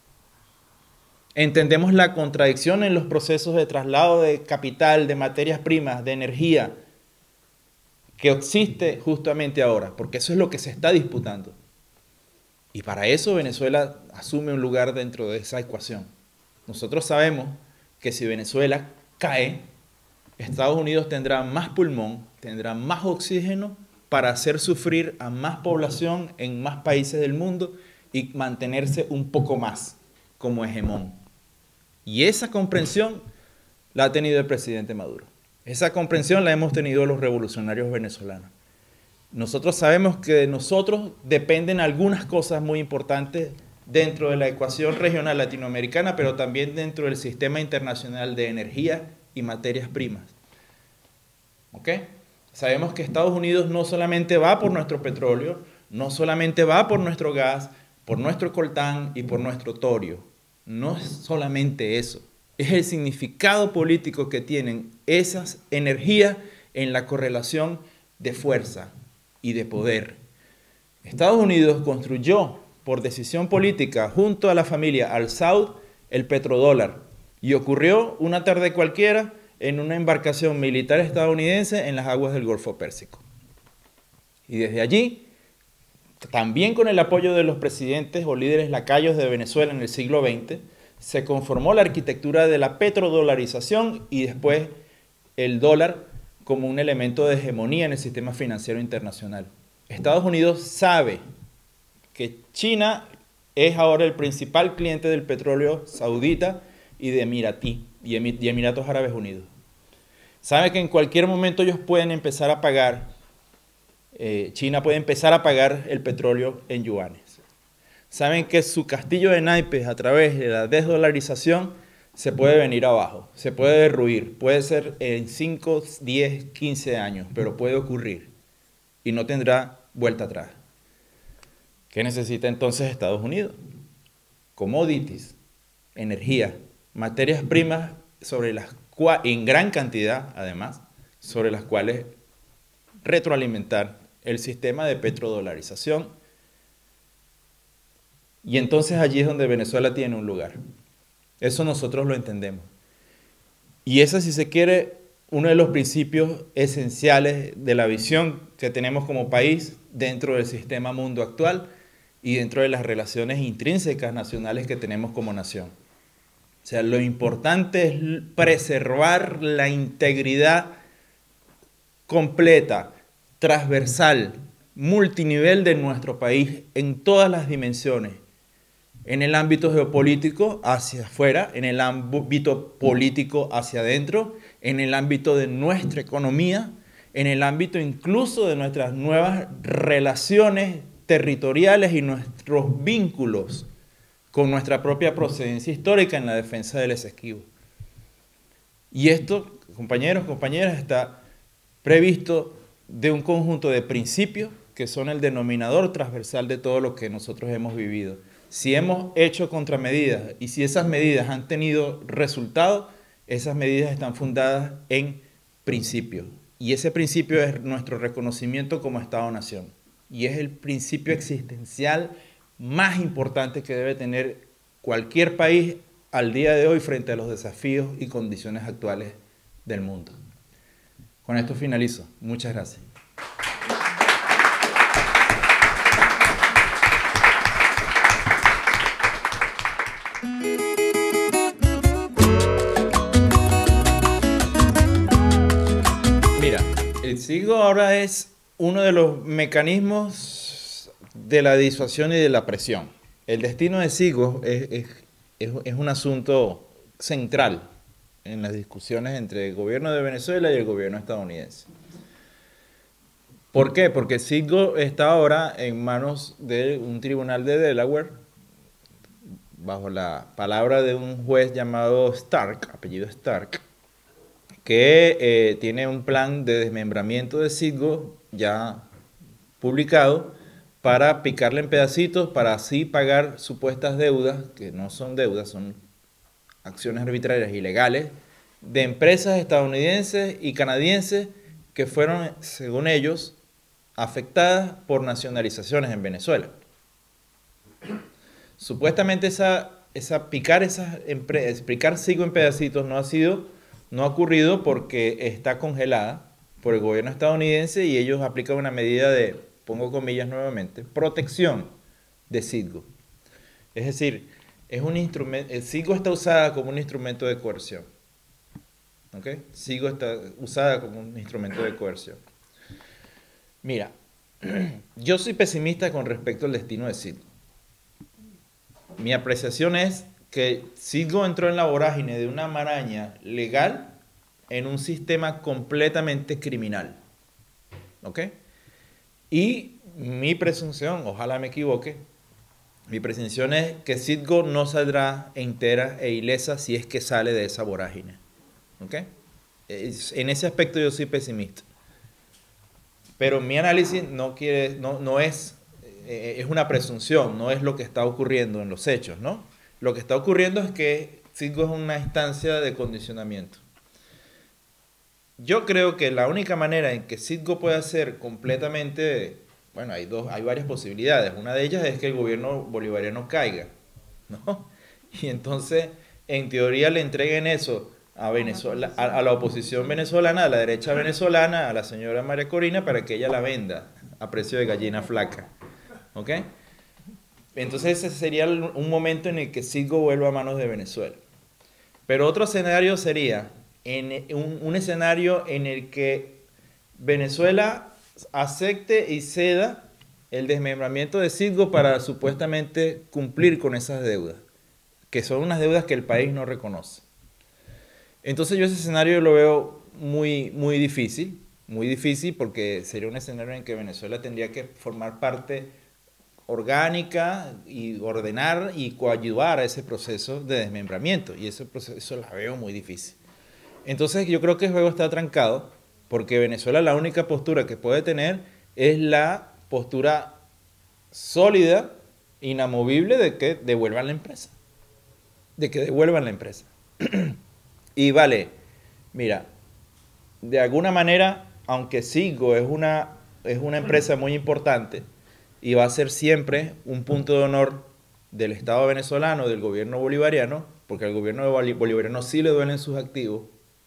Entendemos la contradicción en los procesos de traslado de capital, de materias primas, de energía, que existe justamente ahora, porque eso es lo que se está disputando. Y para eso Venezuela asume un lugar dentro de esa ecuación. Nosotros sabemos que si Venezuela cae, Estados Unidos tendrá más pulmón, tendrá más oxígeno para hacer sufrir a más población en más países del mundo y mantenerse un poco más como hegemón. Y esa comprensión la ha tenido el presidente Maduro. Esa comprensión la hemos tenido los revolucionarios venezolanos. Nosotros sabemos que de nosotros dependen algunas cosas muy importantes dentro de la ecuación regional latinoamericana, pero también dentro del sistema internacional de energía y materias primas. ¿Ok? Sabemos que Estados Unidos no solamente va por nuestro petróleo, no solamente va por nuestro gas, por nuestro coltán y por nuestro torio. No es solamente eso. Es el significado político que tienen esas energías en la correlación de fuerza y de poder. Estados Unidos construyó por decisión política junto a la familia Al-Saud el petrodólar y ocurrió una tarde cualquiera en una embarcación militar estadounidense en las aguas del Golfo Pérsico. Y desde allí, también con el apoyo de los presidentes o líderes lacayos de Venezuela en el siglo veinte, se conformó la arquitectura de la petrodolarización y después el dólar como un elemento de hegemonía en el sistema financiero internacional. Estados Unidos sabe que China es ahora el principal cliente del petróleo saudita y de Emiratí y Emiratos Árabes Unidos. Sabe que en cualquier momento ellos pueden empezar a pagar, eh, China puede empezar a pagar el petróleo en yuanes. Saben que su castillo de naipes a través de la desdolarización se puede venir abajo, se puede derruir, puede ser en cinco, diez, quince años, pero puede ocurrir y no tendrá vuelta atrás. ¿Qué necesita entonces Estados Unidos? Commodities, energía, materias primas sobre las cuales, en gran cantidad además, sobre las cuales retroalimentar el sistema de petrodolarización. Y entonces allí es donde Venezuela tiene un lugar. Eso nosotros lo entendemos. Y ese, si se quiere, uno de los principios esenciales de la visión que tenemos como país dentro del sistema mundo actual y dentro de las relaciones intrínsecas nacionales que tenemos como nación. O sea, lo importante es preservar la integridad completa, transversal, multinivel de nuestro país en todas las dimensiones. En el ámbito geopolítico hacia afuera, en el ámbito político hacia adentro, en el ámbito de nuestra economía, en el ámbito incluso de nuestras nuevas relaciones territoriales y nuestros vínculos con nuestra propia procedencia histórica en la defensa del Esequibo. Y esto, compañeros, compañeras, está previsto de un conjunto de principios que son el denominador transversal de todo lo que nosotros hemos vivido. Si hemos hecho contramedidas y si esas medidas han tenido resultados, esas medidas están fundadas en principios. Y ese principio es nuestro reconocimiento como Estado-Nación. Y es el principio existencial más importante que debe tener cualquier país al día de hoy frente a los desafíos y condiciones actuales del mundo. Con esto finalizo. Muchas gracias. Mira, el SIGO ahora es uno de los mecanismos de la disuasión y de la presión. El destino de SIGO es, es, es, es un asunto central en las discusiones entre el gobierno de Venezuela y el gobierno estadounidense. ¿Por qué? Porque SIGO está ahora en manos de un tribunal de Delaware, bajo la palabra de un juez llamado Stark, apellido Stark, que eh, tiene un plan de desmembramiento de SIGO ya publicado para picarle en pedacitos, para así pagar supuestas deudas, que no son deudas, son acciones arbitrarias ilegales de empresas estadounidenses y canadienses que fueron, según ellos, afectadas por nacionalizaciones en Venezuela. Supuestamente esa, esa picar esas empresas, picar Citgo en pedacitos no ha sido, no ha ocurrido porque está congelada por el gobierno estadounidense y ellos aplican una medida de, pongo comillas nuevamente, protección de Citgo. Es decir, es un instrumento, el Citgo está usada como un instrumento de coerción. ¿Ok? Citgo está usada como un instrumento de coerción. Mira, yo soy pesimista con respecto al destino de Citgo. Mi apreciación es que Citgo entró en la vorágine de una maraña legal en un sistema completamente criminal. ¿Ok? Y mi presunción, ojalá me equivoque, mi presunción es que Citgo no saldrá entera e ilesa si es que sale de esa vorágine. ¿Ok? En ese aspecto yo soy pesimista. Pero mi análisis no, quiere, no, no es, eh, es una presunción, no es lo que está ocurriendo en los hechos, ¿no? Lo que está ocurriendo es que Citgo es una instancia de condicionamiento. Yo creo que la única manera en que Citgo pueda ser completamente, bueno, hay, dos, hay varias posibilidades. Una de ellas es que el gobierno bolivariano caiga, ¿no? Y entonces, en teoría, le entreguen eso a Venezuela, a, a la oposición venezolana, a la derecha venezolana, a la señora María Corina, para que ella la venda a precio de gallina flaca. ¿Ok? Entonces ese sería un momento en el que Citgo vuelva a manos de Venezuela. Pero otro escenario sería en un, un escenario en el que Venezuela acepte y ceda el desmembramiento de Citgo para supuestamente cumplir con esas deudas, que son unas deudas que el país no reconoce. Entonces yo ese escenario lo veo muy, muy difícil, muy difícil porque sería un escenario en que Venezuela tendría que formar parte orgánica y ordenar y coayudar a ese proceso de desmembramiento, y ese proceso la veo muy difícil. Entonces yo creo que el juego está trancado porque Venezuela la única postura que puede tener es la postura sólida, inamovible de que devuelvan la empresa, de que devuelvan la empresa. Y vale, mira, de alguna manera, aunque Citgo es una, es una empresa muy importante y va a ser siempre un punto de honor del Estado venezolano, del gobierno bolivariano, porque al gobierno bolivariano sí le duelen sus activos,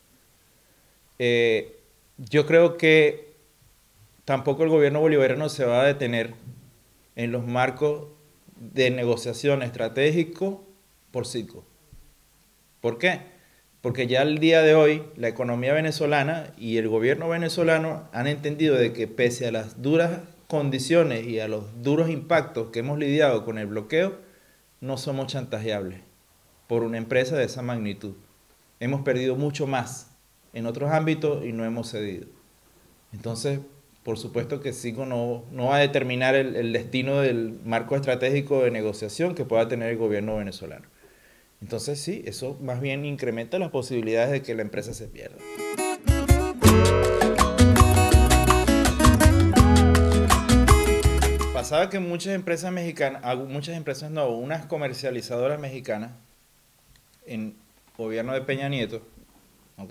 eh, yo creo que tampoco el gobierno bolivariano se va a detener en los marcos de negociación estratégico por Citgo. ¿Por qué? Porque ya al día de hoy la economía venezolana y el gobierno venezolano han entendido de que pese a las duras condiciones y a los duros impactos que hemos lidiado con el bloqueo, no somos chantajeables por una empresa de esa magnitud. Hemos perdido mucho más en otros ámbitos y no hemos cedido. Entonces, por supuesto que Citgo no, no va a determinar el, el destino del marco estratégico de negociación que pueda tener el gobierno venezolano. Entonces sí, eso más bien incrementa las posibilidades de que la empresa se pierda. Pasaba que muchas empresas mexicanas, muchas empresas no, unas comercializadoras mexicanas en gobierno de Peña Nieto, ¿ok?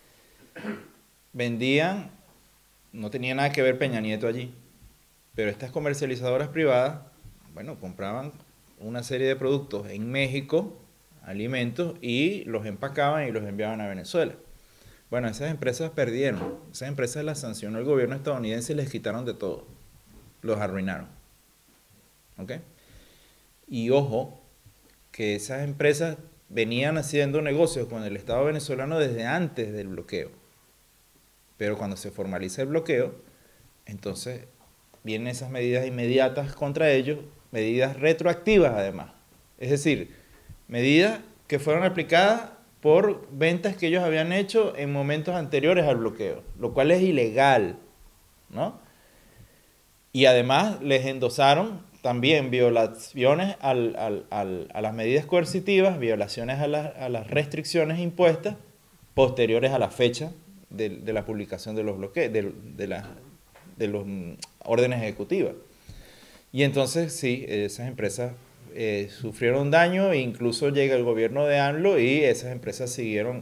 Vendían, no tenía nada que ver Peña Nieto allí, pero estas comercializadoras privadas, bueno, compraban una serie de productos en México, alimentos, y los empacaban y los enviaban a Venezuela. Bueno, esas empresas perdieron, esas empresas las sancionó el gobierno estadounidense y les quitaron de todo, los arruinaron. ¿Ok? Y ojo, que esas empresas venían haciendo negocios con el Estado venezolano desde antes del bloqueo. Pero cuando se formaliza el bloqueo, entonces vienen esas medidas inmediatas contra ellos, medidas retroactivas además. Es decir, medidas que fueron aplicadas por ventas que ellos habían hecho en momentos anteriores al bloqueo, lo cual es ilegal, ¿no? Y además les endosaron también violaciones al, al, al, a las medidas coercitivas, violaciones a, la, a las restricciones impuestas posteriores a la fecha de, de la publicación de los bloqueos, de, de, la, de los órdenes ejecutivas. Y entonces sí, esas empresas eh, sufrieron daño e incluso llega el gobierno de AMLO y esas empresas siguieron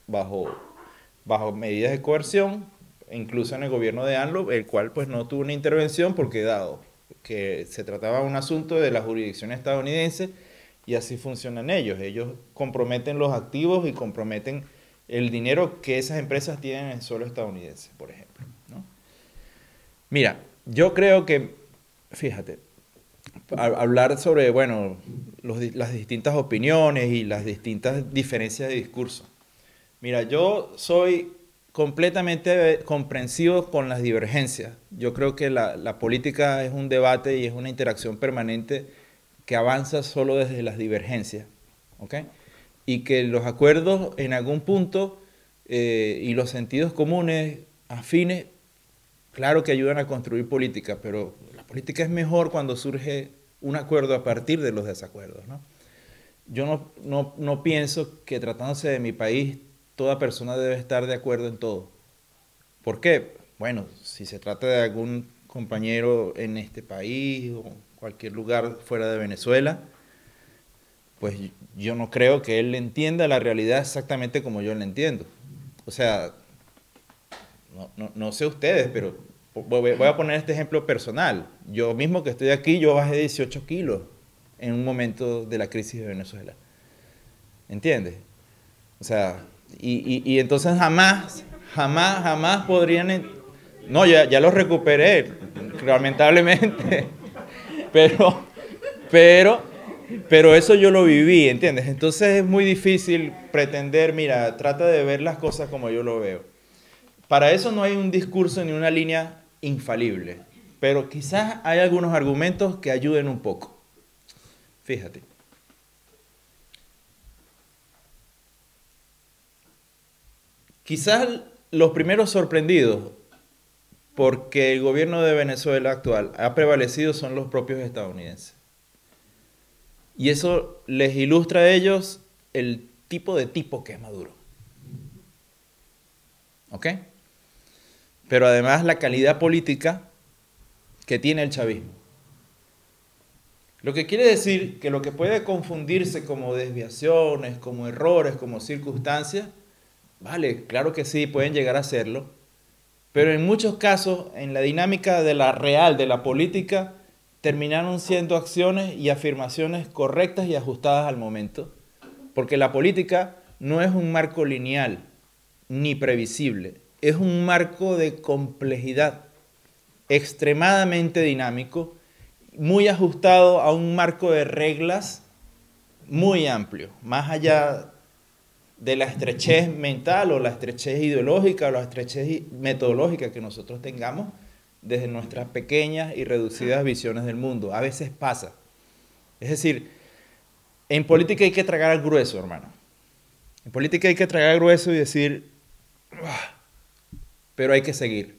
bajo, bajo medidas de coerción, incluso en el gobierno de ANLO, el cual pues no tuvo una intervención porque dado que se trataba de un asunto de la jurisdicción estadounidense, y así funcionan ellos. Ellos comprometen los activos y comprometen el dinero que esas empresas tienen en suelo estadounidense, por ejemplo, ¿no? Mira, yo creo que, fíjate, hablar sobre, bueno, los, las distintas opiniones y las distintas diferencias de discurso. Mira, yo soy completamente comprensivo con las divergencias. Yo creo que la, la política es un debate y es una interacción permanente que avanza solo desde las divergencias, ¿ok? Y que los acuerdos en algún punto eh, y los sentidos comunes afines, claro que ayudan a construir política, pero la política es mejor cuando surge un acuerdo a partir de los desacuerdos, ¿no? Yo no, no, no pienso que tratándose de mi país, toda persona debe estar de acuerdo en todo. ¿Por qué? Bueno, si se trata de algún compañero en este país o cualquier lugar fuera de Venezuela, pues yo no creo que él entienda la realidad exactamente como yo la entiendo. O sea, no, no, no sé ustedes, pero voy a poner este ejemplo personal. Yo mismo que estoy aquí, yo bajé dieciocho kilos en un momento de la crisis de Venezuela. ¿Entiendes? O sea, y, y, y entonces jamás, jamás, jamás podrían... No, ya, ya los recuperé, lamentablemente. Pero, pero, pero eso yo lo viví, ¿entiendes? Entonces es muy difícil pretender, mira, trata de ver las cosas como yo lo veo. Para eso no hay un discurso ni una línea infalible, pero quizás hay algunos argumentos que ayuden un poco. Fíjate. Quizás los primeros sorprendidos porque el gobierno de Venezuela actual ha prevalecido son los propios estadounidenses. Y eso les ilustra a ellos el tipo de tipo que es Maduro. ¿Ok? Pero además la calidad política que tiene el chavismo. Lo que quiere decir que lo que puede confundirse como desviaciones, como errores, como circunstancias, vale, claro que sí, pueden llegar a serlo, pero en muchos casos, en la dinámica de la real, de la política, terminaron siendo acciones y afirmaciones correctas y ajustadas al momento, porque la política no es un marco lineal ni previsible, es un marco de complejidad extremadamente dinámico, muy ajustado a un marco de reglas muy amplio, más allá de la estrechez mental o la estrechez ideológica o la estrechez metodológica que nosotros tengamos desde nuestras pequeñas y reducidas visiones del mundo. A veces pasa. Es decir, en política hay que tragar al grueso, hermano. En política hay que tragar al grueso y decir, pero hay que seguir.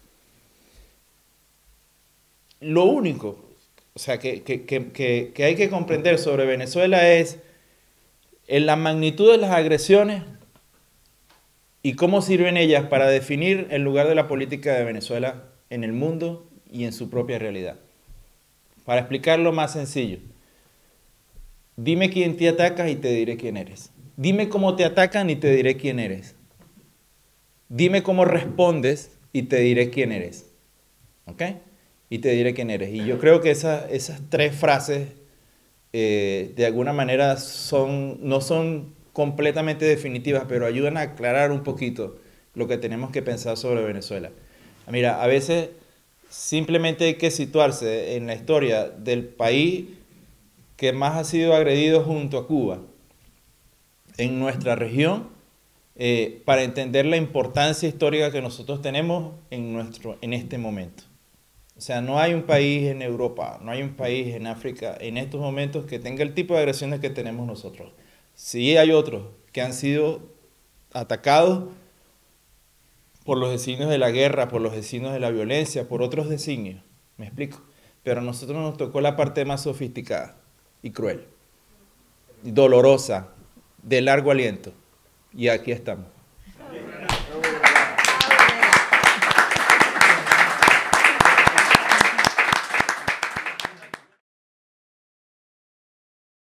Lo único, o sea, que, que, que, que hay que comprender sobre Venezuela es en la magnitud de las agresiones y cómo sirven ellas para definir el lugar de la política de Venezuela en el mundo y en su propia realidad. Para explicarlo más sencillo, dime quién te ataca y te diré quién eres. Dime cómo te atacan y te diré quién eres. Dime cómo respondes y te diré quién eres. ¿Ok? Y te diré quién eres. Y yo creo que esa, esas tres frases Eh, de alguna manera son, no son completamente definitivas, pero ayudan a aclarar un poquito lo que tenemos que pensar sobre Venezuela. Mira, a veces simplemente hay que situarse en la historia del país que más ha sido agredido junto a Cuba en nuestra región eh, para entender la importancia histórica que nosotros tenemos en, nuestro, en este momento. O sea, no hay un país en Europa, no hay un país en África en estos momentos que tenga el tipo de agresiones que tenemos nosotros. Sí hay otros que han sido atacados por los designios de la guerra, por los designios de la violencia, por otros designios. ¿Me explico? Pero a nosotros nos tocó la parte más sofisticada y cruel, dolorosa, de largo aliento. Y aquí estamos.